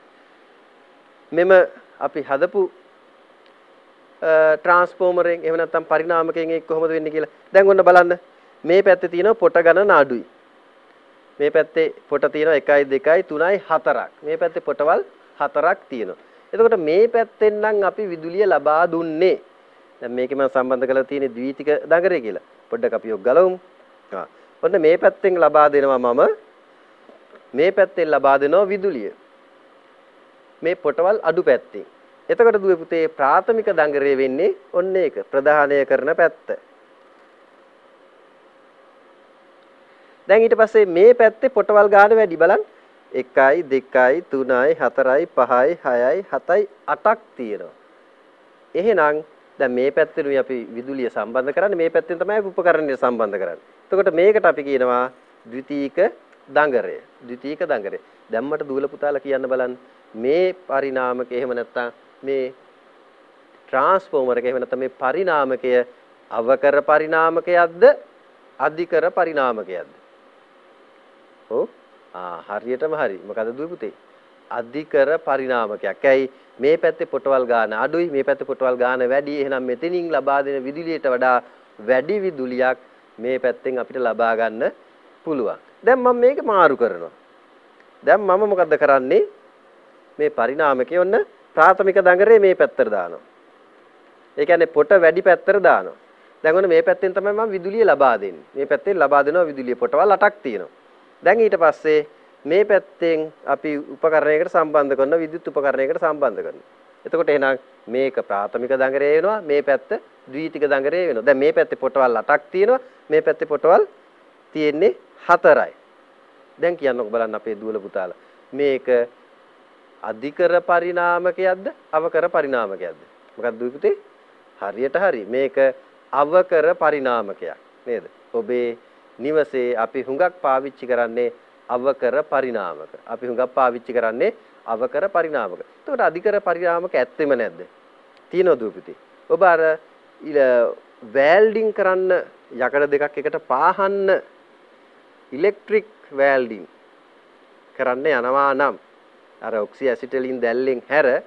මෙම අපි හදපු ට්‍රාන්ස්ෆෝමරෙන් එහෙම නැත්නම් පරිණාමකයෙන් ඒක කොහොමද වෙන්නේ කියලා. දැන් ඔන්න බලන්න. මේ පැත්තේ තියෙනවා පොට ගණන අඩුයි. මේ පැත්තේ පොට තියෙනවා එකයි දෙකයි තුනයි හතරක්. මේ පැත්තේ පොටවල් හතරක් තියෙනවා. එතකොට මේ පැත්තෙන් නම් අපි විදුලිය ලබා දුන්නේ. දැන් මේකේ මම සම්බන්ධ කරලා තියෙන්නේ ද්විතීක දඟරේ කියලා. පොඩ්ඩක් අපි ඔක් ගලවමු. ආ. ඔන්න මේ පැත්තෙන් ලබා දෙනවා මම. මේ පැත්තෙන් ලබා දෙනවා විදුලිය. මේ පොටවල් අඩු පැත්තෙන්. එතකොට දුවේ පුතේ ප්‍රාථමික දඟරේ වෙන්නේ ඔන්න ඒක ප්‍රධානය කරන පැත්ත. දැන් ඊට පස්සේ මේ පැත්තේ පොටවල් ගාන වැඩි බලන්න. එකයි දෙකයි තුනයි හතරයි පහයි හයයි හතයි අටක් තියෙනවා. එහෙනම් දැන් මේ පැත්තෙනුයි අපි විදුලිය සම්බන්ධ කරන්නේ. මේ පැත්තෙන් තමයි උපකරණය සම්බන්ධ කරන්නේ. එතකොට මේකට අපි කියනවා ද්විතීක දඟරය. ද්විතීක දඟරය. දැන් මට දූල පුතාලා කියන්න බලන්න. මේ පරිණාමක එහෙම නැත්නම් මේ ට්‍රාන්ස්ෆෝමර් එක එහෙම නැත්නම් මේ පරිණාමකය අවකර පරිණාමකයක්ද අධිකර පරිණාමකයක්ද? ඔව් ආ හරියටම හරි. මොකද දුවේ පුතේ? අධිකර පරිණාමකයක්. ඇයි මේ පැත්තේ පොටවල් ගාන අඩුයි, මේ පැත්තේ පොටවල් ගාන වැඩි. එහෙනම් මෙතනින් ලබා දෙන විදුලියට වඩා වැඩි විදුලියක් මේ පැත්තෙන් අපිට ලබා ගන්න පුළුවන්. දැන් මම මේක මාරු කරනවා. දැන් මම මොකද්ද කරන්නේ? මේ පරිණාමකය ඔන්න ප්‍රාථමික දඟරේ මේ පැත්තට දානවා. ඒ කියන්නේ පොට වැඩි පැත්තට දානවා. දැන් ඔන්න මේ පැත්තෙන් තමයි මම විදුලිය ලබා දෙන්නේ. මේ පැත්තෙන් ලබා දෙනවා විදුලිය පොටවල් අටක් තියෙනවා. දැන් ඊට පස්සේ මේ පැත්තෙන් අපි උපකරණයකට සම්බන්ධ කරනවා විද්‍යුත් උපකරණයකට සම්බන්ධ කරනවා. එතකොට එහෙනම් මේක ප්‍රාථමික දඟරේ වෙනවා, මේ පැත්ත ද්විතීක දඟරේ වෙනවා. දැන් මේ පැත්තේ පොටවල් අටක් තියෙනවා, මේ පැත්තේ පොටවල් තියෙන්නේ හතරයි. දැන් කියන්නකො බලන්න අපේ දුවල පුතාලා. මේක අධිකර පරිණාමකයක්ද අවකර පරිණාමකයක්ද? මොකක්ද දුවේ පුතේ? හරියට හරි. මේක අවකර පරිණාමකයක් නේද? ඔබේ නිවසේ අපි හුඟක් පාවිච්චි කරන්නේ අවකර පරිණාමක. අපි හුඟක් පාවිච්චි කරන්නේ අවකර පරිණාමක. එතකොට අධිකර පරිණාමක ඇත්තෙම නැද්ද? තියෙනවද දුවේ පුතේ? ඔබ අර වෑල්ඩින් කරන්න යකඩ දෙකක් එකට පාහන්න ඉලෙක්ට්‍රික් වෑල්ඩින් කරන්න යනවා නම් අර ඔක්සි ඇසිටලින් දැල්ලෙන් හැර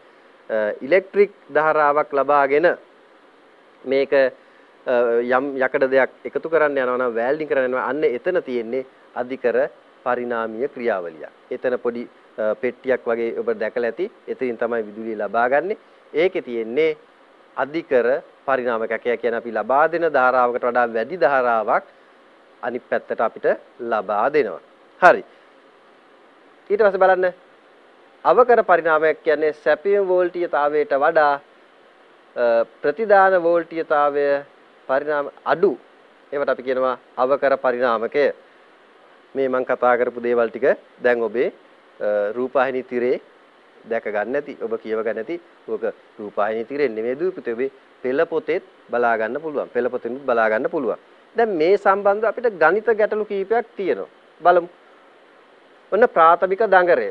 ඉලෙක්ට්‍රික් ධාරාවක් ලබාගෙන මේක යම් යකඩ දෙයක් එකතු කරන්න යනවා නම් වෑල්ඩින් කරන්න යනවා අන්න එතන තියෙන්නේ අධිකර පරිණාමීය ක්‍රියාවලිය. එතන පොඩි පෙට්ටියක් වගේ ඔබ දැකලා ඇති. එතනින් තමයි විදුලිය ලබාගන්නේ. ඒකේ තියෙන්නේ අධිකර පරිණාමකයක්. ඒ කියන්නේ අපි ලබා දෙන ධාරාවකට වඩා වැඩි ධාරාවක් අනිත් පැත්තට අපිට ලබා දෙනවා. හරි. ඊට පස්සේ බලන්න අවකර පරිණාමයක් කියන්නේ සැපියම් වෝල්ටීයතාවයට වඩා ප්‍රතිදාන වෝල්ටීයතාවය පරිණාම අඩු. ඒවට අපි කියනවා අවකර පරිණාමකය. මේ මම කතා කරපු දේවල් ටික දැන් ඔබේ රූපවාහිනී තිරේ දැක ගන්න නැති. ඔබ කියව ගන්න නැති. ඕක රූපවාහිනී තිරේ නෙමෙයි දුපිට ඔබේ පෙළ පොතෙත් බලා ගන්න පුළුවන්. පෙළ පොතෙනුත් බලා ගන්න පුළුවන්. දැන් මේ සම්බන්ධව අපිට ගණිත ගැටලු කීපයක් තියෙනවා. බලමු. ඔන්න ප්‍රාථමික දඟරය.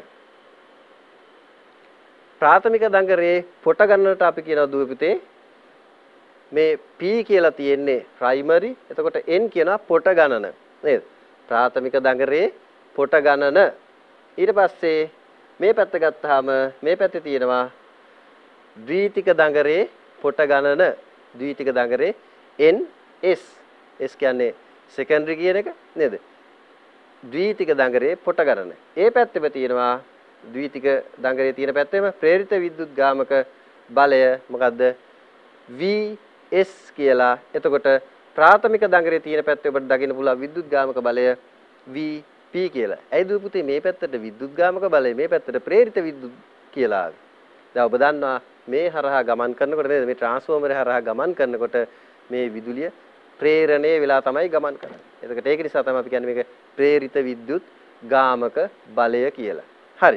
ප්‍රාථමික දඟරේ පොට ගන්නට අපි කියනවා දුව පුතේ මේ P කියලා තියෙන්නේ ප්‍රයිමරි. එතකොට N කියනවා පොට ගණන. නේද? ප්‍රාථමික දඟරේ පොට ගණන. ඊට පස්සේ මේ පැත්ත ගත්තාම මේ පැත්තේ තියෙනවා ද්විතීක දඟරේ පොට ගණන. ද්විතීක දඟරේ N S. S කියන්නේ සෙකන්ඩරි කියන එක නේද? ද්විතීක දඟරේ පොට ගණන. ඒ පැත්තෙම තියෙනවා ද්විතීක දඟරේ තියෙන පැත්තෙම ප්‍රේරිත විද්‍යුත් ගාමක බලය මොකද්ද? V S කියලා. එතකොට ප්‍රාථමික දඟරේ තියෙන පැත්තේ ඔබට දකින්න පුළුවන් විද්‍යුත් ගාමක බලය V P කියලා. ඇයි දුව පුතේ මේ පැත්තට විද්‍යුත් ගාමක බලය මේ පැත්තට ප්‍රේරිත විද්‍යුත් කියලා ආවේ? දැන් ඔබ දන්නවා මේ හරහා ගමන් කරනකොට නේද මේ ට්‍රාන්ස්ෆෝමරේ හරහා ගමන් කරනකොට මේ විදුලිය ප්‍රේරණය වෙලා තමයි ගමන් කරන්නේ. එතකොට ඒක නිසා තමයි අපි කියන්නේ මේක ප්‍රේරිත විද්‍යුත් ගාමක බලය කියලා. හරි.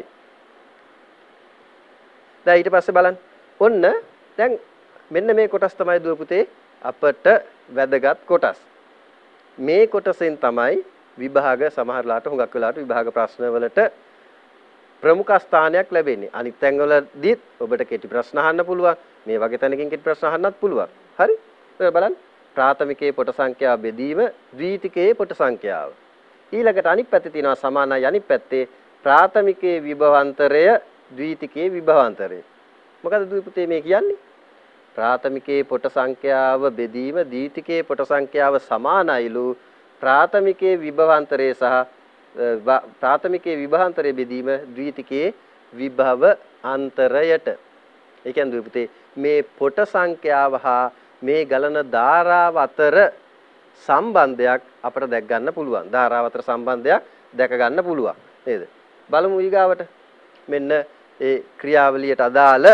දැන් ඊට පස්සේ බලන්න. ඔන්න දැන් මෙන්න මේ කොටස් තමයි දුව පුතේ අපට වැදගත් කොටස්. මේ කොටසෙන් තමයි විභාග සමහරලාට හුඟක් වෙලාවට විභාග ප්‍රශ්නවලට ප්‍රමුඛ ස්ථානයක් ලැබෙන්නේ. අනිත් තැන්වලදීත් ඔබට කෙටි ප්‍රශ්න අහන්න පුළුවන්. මේ වගේ තැනකින් කෙටි ප්‍රශ්න අහන්නත් පුළුවන්. හරි? ඔය බලන්න. ප්‍රාථමිකයේ පොට සංඛ්‍යාව බෙදීම ද්විතීකයේ පොට සංඛ්‍යාව. ඊළඟට අනිත් පැත්තේ තියෙනවා සමානයි අනිත් පැත්තේ ප්‍රාථමිකයේ විභවාන්තරය ද්විතීකයේ විභවාන්තරය. මොකද දුව පුතේ මේ කියන්නේ? ප්‍රාථමිකයේ පොට සංඛ්‍යාව බෙදීම ද්විතීකයේ පොට සංඛ්‍යාව සමානයිලු ප්‍රාථමිකයේ විභවාන්තරය සහ ප්‍රාථමිකයේ විභවාන්තරය බෙදීම ද්විතීකයේ විභව අන්තරයට. ඒ කියන්නේ දුව පුතේ මේ පොට සංඛ්‍යාව හා මේ ගලන ධාරාව අතර සම්බන්ධයක් අපිට දැක් ගන්න පුළුවන්. ධාරාව අතර සම්බන්ධයක් දැක ගන්න පුළුවන්. නේද? බලමු ඊගාවට. මෙන්න ඒ ක්‍රියාවලියට අදාළ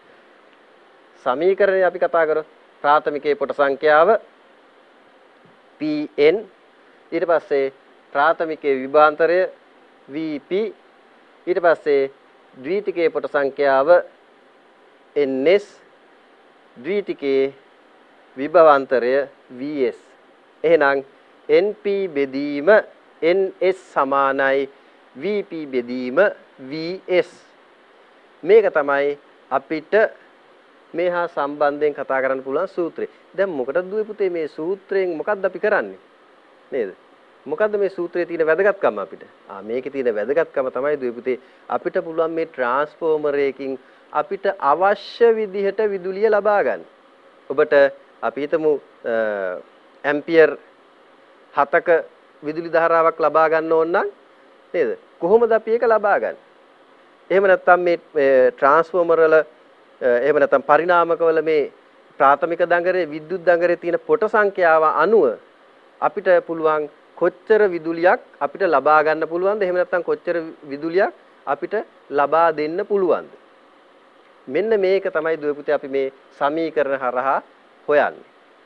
සමීකරණය අපි කතා කරමු. ප්‍රාථමිකයේ පොට සංඛ්‍යාව P N ඊට පස්සේ ප්‍රාථමිකයේ විභවාන්තරය V P ඊට පස්සේ ද්විතීකයේ පොට සංඛ්‍යාව N S ද්විතීකයේ විභවාන්තරය V S. එහෙනම් N P බෙදීම N S සමානයි V P බෙදීම V S. මේක තමයි අපිට මේ හා සම්බන්ධයෙන් කතා කරන්න පුළුවන් සූත්‍රය. දැන් මොකටද දුවේ පුතේ මේ සූත්‍රයෙන් මොකද්ද අපි කරන්නේ? නේද? මොකද්ද මේ සූත්‍රයේ තියෙන වැදගත්කම අපිට? ආ මේකේ තියෙන වැදගත්කම තමයි දුවේ පුතේ අපිට පුළුවන් මේ ට්‍රාන්ස්ෆෝමරයකින් අපිට අවශ්‍ය විදිහට විදුලිය ලබා ගන්න. ඔබට අපි හිතමු ඇම්පියර් හතක විදුලි ධාරාවක් ලබා ගන්න ඕන නම් නේද? කොහොමද අපි ඒක ලබා ගන්නේ? එහෙම නැත්නම් මේ ට්‍රාන්ස්ෆෝමර් වල එහෙම නැත්නම් පරිණාමකවල මේ ප්‍රාථමික දඟරේ විද්‍යුත් දඟරේ තියෙන පොට සංඛ්‍යාව අනුව අපිට පුළුවන් කොච්චර විදුලියක් අපිට ලබා ගන්න පුළුවන්ද? එහෙම නැත්නම් කොච්චර විදුලියක් අපිට ලබා දෙන්න පුළුවන්ද? මෙන්න මේක තමයි දුවේ පුතේ අපි මේ සමීකරණ හරහා හොයන්නේ.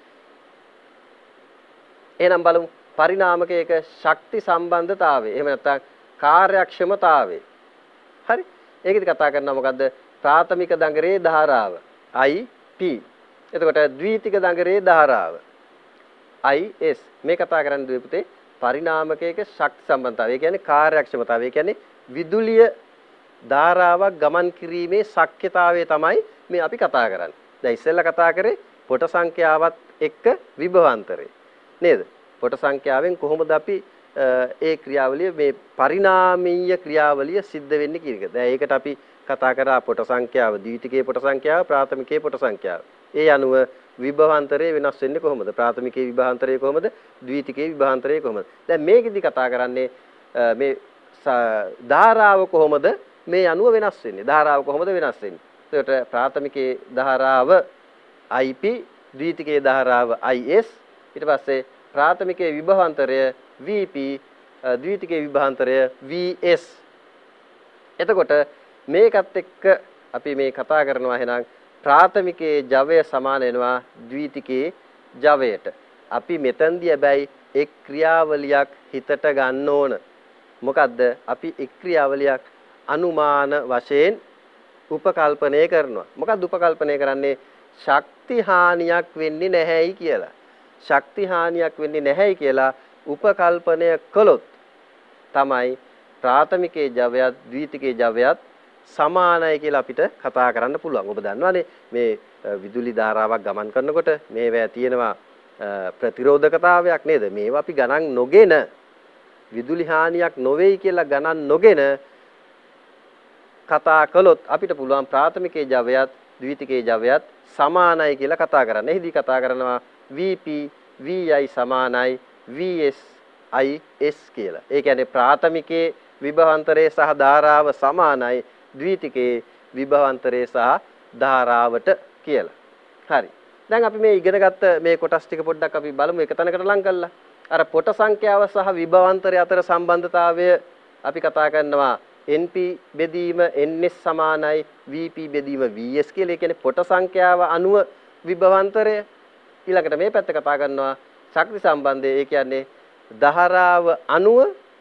එහෙනම් බලමු පරිණාමකයක ශක්ති සම්බන්ධතාවය. එහෙම නැත්නම් කාර්යක්ෂමතාවය. හරි? ඒකෙදි කතා කරනවා මොකද්ද? ප්‍රාථමික දඟරේ ධාරාව I P. එතකොට ද්විතීක දඟරේ ධාරාව I S. මේ කතා කරන්නේ දුවේ පුතේ පරිණාමකයක ශක්ති සම්බන්ධතාවය. ඒ කියන්නේ කාර්යක්ෂමතාවය. ඒ කියන්නේ විදුලිය ධාරාවක් ගමන් කිරීමේ ශක්්‍යතාවය තමයි මේ අපි කතා කරන්නේ. දැන් ඉස්සෙල්ලා කතා කරේ පොට සංඛ්‍යාවත් එක්ක විභවාන්තරය. නේද? පොට සංඛ්‍යාවෙන් කොහොමද අපි ඒ ක්‍රියාවලිය මේ පරිණාමීය ක්‍රියාවලිය සිද්ධ වෙන්නේ කියන එක. දැන් ඒකට අපි කතා කරා පොට සංඛ්‍යාව, ද්විතිකයේ පොට සංඛ්‍යාව, ප්‍රාථමිකයේ පොට සංඛ්‍යාව. ඒ අනුව විභවාන්තරය වෙනස් වෙන්නේ කොහොමද? ප්‍රාථමිකයේ විභවාන්තරය කොහොමද? ද්විතිකයේ විභවාන්තරය කොහොමද? දැන් මේකෙදි කතා කරන්නේ මේ ධාරාව කොහොමද මේ අනුව වෙනස් වෙන්නේ? ධාරාව කොහොමද වෙනස් වෙන්නේ? එතකොට ප්‍රාථමිකයේ ධාරාව I P, ද්විතිකයේ ධාරාව I S, ඊට පස්සේ ප්‍රාථමිකයේ විභවාන්තරය V P, ද්විතිකයේ විභවාන්තරය V S. එතකොට මේකත් එක්ක අපි මේ කතා කරනවා එහෙනම් ප්‍රාථමිකයේ ජවය සමාන වෙනවා ද්විතිකයේ ජවයට. අපි මෙතෙන්දී හැබැයි එක් ක්‍රියාවලියක් හිතට ගන්න ඕන. මොකද්ද? අපි එක් ක්‍රියාවලියක් අනුමාන වශයෙන් උපකල්පනය කරනවා. මොකද්ද උපකල්පනය කරන්නේ? ශක්ති හානියක් වෙන්නේ නැහැයි කියලා. ශක්ති හානියක් වෙන්නේ නැහැයි කියලා උපකල්පනය කළොත් තමයි ප්‍රාථමිකයේ ජවයත් ද්විතිකයේ ජවයත් සමානයි කියලා අපිට කතා කරන්න පුළුවන්. ඔබ දන්නවනේ මේ විදුලි ධාරාවක් ගමන් කරනකොට මේවා තියෙනවා ප්‍රතිරෝධකතාවයක් නේද? මේවා අපි ගණන් නොගෙන විදුලි හානියක් නොවේයි කියලා ගණන් නොගෙන කතා කළොත් අපිට පුළුවන් ප්‍රාථමිකයේ ජවයත් ද්විතිකයේ ජවයත් සමානයි කියලා කතා කරන්න. එහිදී කතා කරනවා V P V I සමානයි V S I S කියලා. ඒ කියන්නේ ප්‍රාථමිකයේ විභවාන්තරයේ සහ ධාරාව සමානයි ද්විතිකයේ විභවාන්තරයේ සහ ධාරාවට කියලා. හරි. දැන් අපි මේ ඉගෙනගත්ත මේ කොටස් ටික පොඩ්ඩක් අපි බලමු එක තැනකට ලං කරලා. අර පොට සංඛ්‍යාව සහ විභවාන්තරය අතර සම්බන්ධතාවය අපි කතා කරනවා N P බෙදීම N S සමානයි V P බෙදීම V S කියලා. ඒ කියන්නේ පොට සංඛ්‍යාව අනුව විභවාන්තරය. ඊළඟට මේ පැත්ත කතා කරනවා ශක්ති සම්බන්ධය. ඒ කියන්නේ ධාරාව අනුව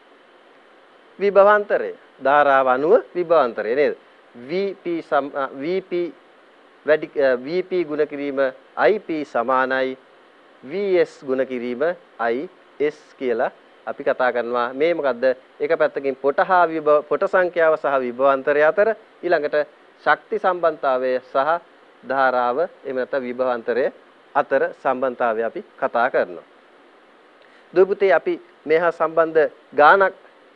විභවාන්තරය. ධාරාව අනුව විභවාන්තරය නේද? V P V P වැඩි V P ගුණ කිරීම I P සමානයි V S ගුණ කිරීම I S කියලා අපි කතා කරනවා. මේ මොකද්ද? එක පැත්තකින් පොට හා පොට සංඛ්‍යාව සහ විභවාන්තරය අතර, ඊළඟට ශක්ති සම්බන්ධතාවය සහ ධාරාව එහෙම නැත්නම් විභවාන්තරය අතර සම්බන්ධතාවය අපි කතා කරනවා. දුපුතේ අපි මේහා සම්බන්ධ ගානක්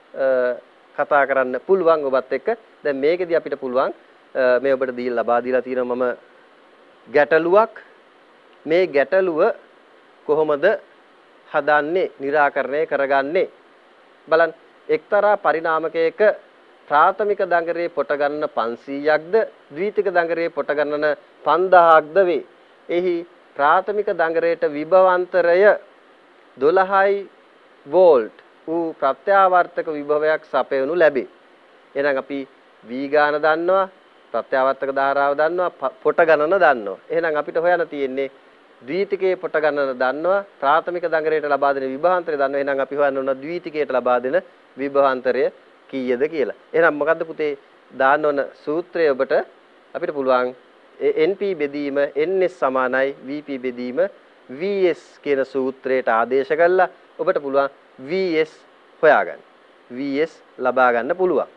කතා කරන්න පුළුවන් ඔබත් එක්ක. දැන් මේකෙදි අපිට පුළුවන් මේ ඔබට දීලා ලබා දීලා තියෙනවා මම ගැටලුවක්. මේ ගැටලුව කොහොමද හදන්නේ, निराකරණය කරගන්නේ? බලන්න, එක්තරා පරිණාමකයක ප්‍රාථමික දඟරේ පොට ගණන පන්සීයක්ද ද්විතීක දඟරේ පොට ගණන පන්දාහක්ද වේ. එහි ප්‍රාථමික දඟරේට විභවාන්තරය දොළහයි වෝල්ට් වූ ප්‍රත්‍යාවර්තක විභවයක් සපයනු ලැබේ. එහෙනම් අපි V ගාන දන්නවා, ප්‍රත්‍යාවර්තක ධාරාව දන්නවා, පොට ගණන දන්නවා. එහෙනම් අපිට හොයන්න තියෙන්නේ ද්විතීකයේ පොට ගණන දන්නවා, ප්‍රාථමික දඟරේට ලබා දෙන විභවාන්තරය දන්නවා. එහෙනම් අපි හොයන්න ඕන ද්විතීකයට ලබා දෙන විභවාන්තරය කීයද කියලා. එහෙනම් මොකද්ද පුතේ දාන්න ඕන සූත්‍රය? ඔබට අපිට පුළුවන් N P බෙදීම N S සමානයි V P බෙදීම V S කියන සූත්‍රයට ආදේශ කළා ඔබට පුළුවන් V S හොයාගන්න. V S ලබා ගන්න පුළුවන්.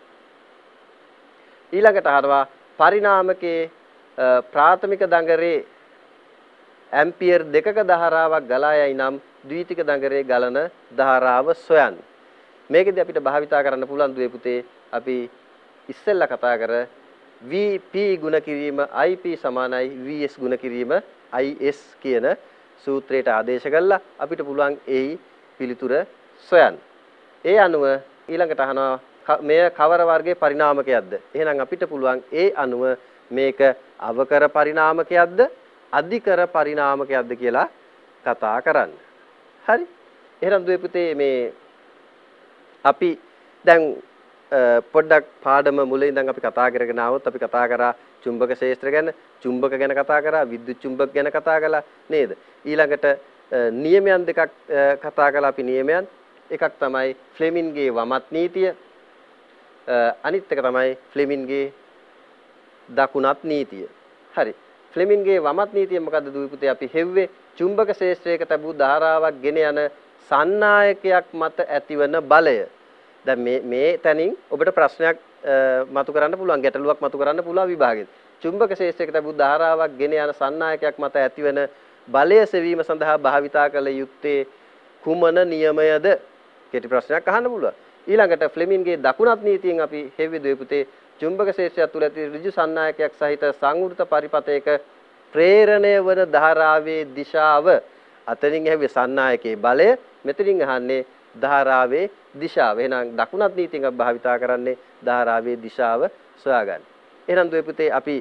ඊළඟට අහනවා පරිණාමකයේ ප්‍රාථමික දඟරේ ඇම්පියර් දෙකක ධාරාවක් ගලා යයි නම් ද්විතීක දඟරේ ගලන ධාරාව සොයන්න. මේකෙදි අපිට භාවිතා කරන්න පුළුවන් දුවේ පුතේ අපි ඉස්සෙල්ලා කතා කර V P ගුණ කිරීම I P සමානයි V S ගුණ කිරීම I S කියන සූත්‍රයට ආදේශ කළා අපිට පුළුවන් එයි පිළිතුර සොයන්න. ඒ අනුව ඊළඟට අහනවා මෙය කවර වර්ගයේ පරිණාමකයක්ද? එහෙනම් අපිට පුළුවන් ඒ අනුව මේක අවකර පරිණාමකයක්ද අධිකර පරිණාමකයක්ද කියලා කතා කරන්න. හරි. එහෙනම් දුවේ පුතේ මේ අපි දැන් පොඩ්ඩක් පාඩම මුලින් ඉඳන් අපි කතා කරගෙන ආවොත් අපි කතා කරා චුම්බක ක්ෂේත්‍ර ගැන, චුම්බක ගැන කතා කරා, විද්‍යුත් චුම්බක ගැන කතා කළා නේද? ඊළඟට නියමයන් දෙකක් කතා කළා අපි නියමයන්. එකක් තමයි ෆ්ලෙමින්ගේ වමත් නීතිය. අනිත් එක තමයි ෆ්ලෙමින්ගේ දකුණත් නීතිය. හරි. ෆ්ලෙමින්ගේ වමත් නීතිය මොකද්ද දුවේ පුතේ? අපි හෙව්වේ චුම්බක ක්ෂේත්‍රයක තිබූ ධාරාවක් ගෙන යන සන්නායකයක් මත ඇතිවන බලය. දැන් මේ මේ තැනින් ඔබට ප්‍රශ්නයක් මතු කරන්න පුළුවන්, ගැටලුවක් මතු කරන්න පුළුවන් විභාගෙත්. චුම්බක ක්ෂේත්‍රයක තිබූ ධාරාවක් ගෙන යන සන්නායකයක් මත ඇතිවන බලය සෙවීම සඳහා භාවිතා කළ යුත්තේ කුමන නියමයද? කෙටි ප්‍රශ්නයක් අහන්න පුළුවන්. ඊළඟට ෆ්ලෙමින්ගේ දකුණත් නීතියෙන් අපි හෙව්වේ දුවේ පුතේ චුම්බක ශේෂය තුළ ඇති ඍජු සන්නායකයක් සහිත සංවෘත පරිපතයක ප්‍රේරණය වන ධාරාවේ දිශාව අතරින් හැව්වේ සන්නායකයේ බලය මෙතනින් අහන්නේ ධාරාවේ දිශාව. එහෙනම් දකුණත් නීතියෙන් අපි භාවිතා කරන්නේ ධාරාවේ දිශාව සොයාගන්න. එහෙනම් දුවේ පුතේ අපි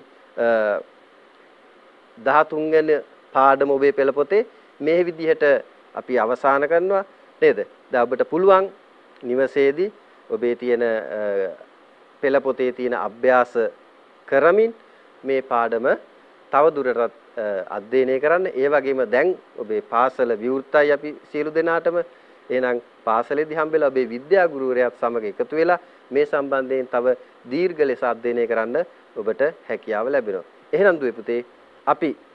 දහතුන් වෙනි පාඩම ඔබේ පෙළ පොතේ මේ විදිහට අපි අවසන් කරනවා නේද? දැන් ඔබට පුළුවන් නිවසේදී ඔබේ තියෙන පෙළ පොතේ තියෙන අභ්‍යාස කරමින් මේ පාඩම තව දුරටත් අධ්‍යයනය කරන්න. ඒ වගේම දැන් ඔබේ පාසල විවෘතයි අපි සියලු දෙනාටම. එහෙනම් පාසලේදී හම්බෙලා ඔබේ විද්‍යා ගුරුවරයාත් සමග එකතු වෙලා මේ සම්බන්ධයෙන් තව දීර්ඝ ලෙස අධ්‍යයනය කරන්න ඔබට හැකියාව ලැබෙනවා. එහෙනම් දුවේ පුතේ අපි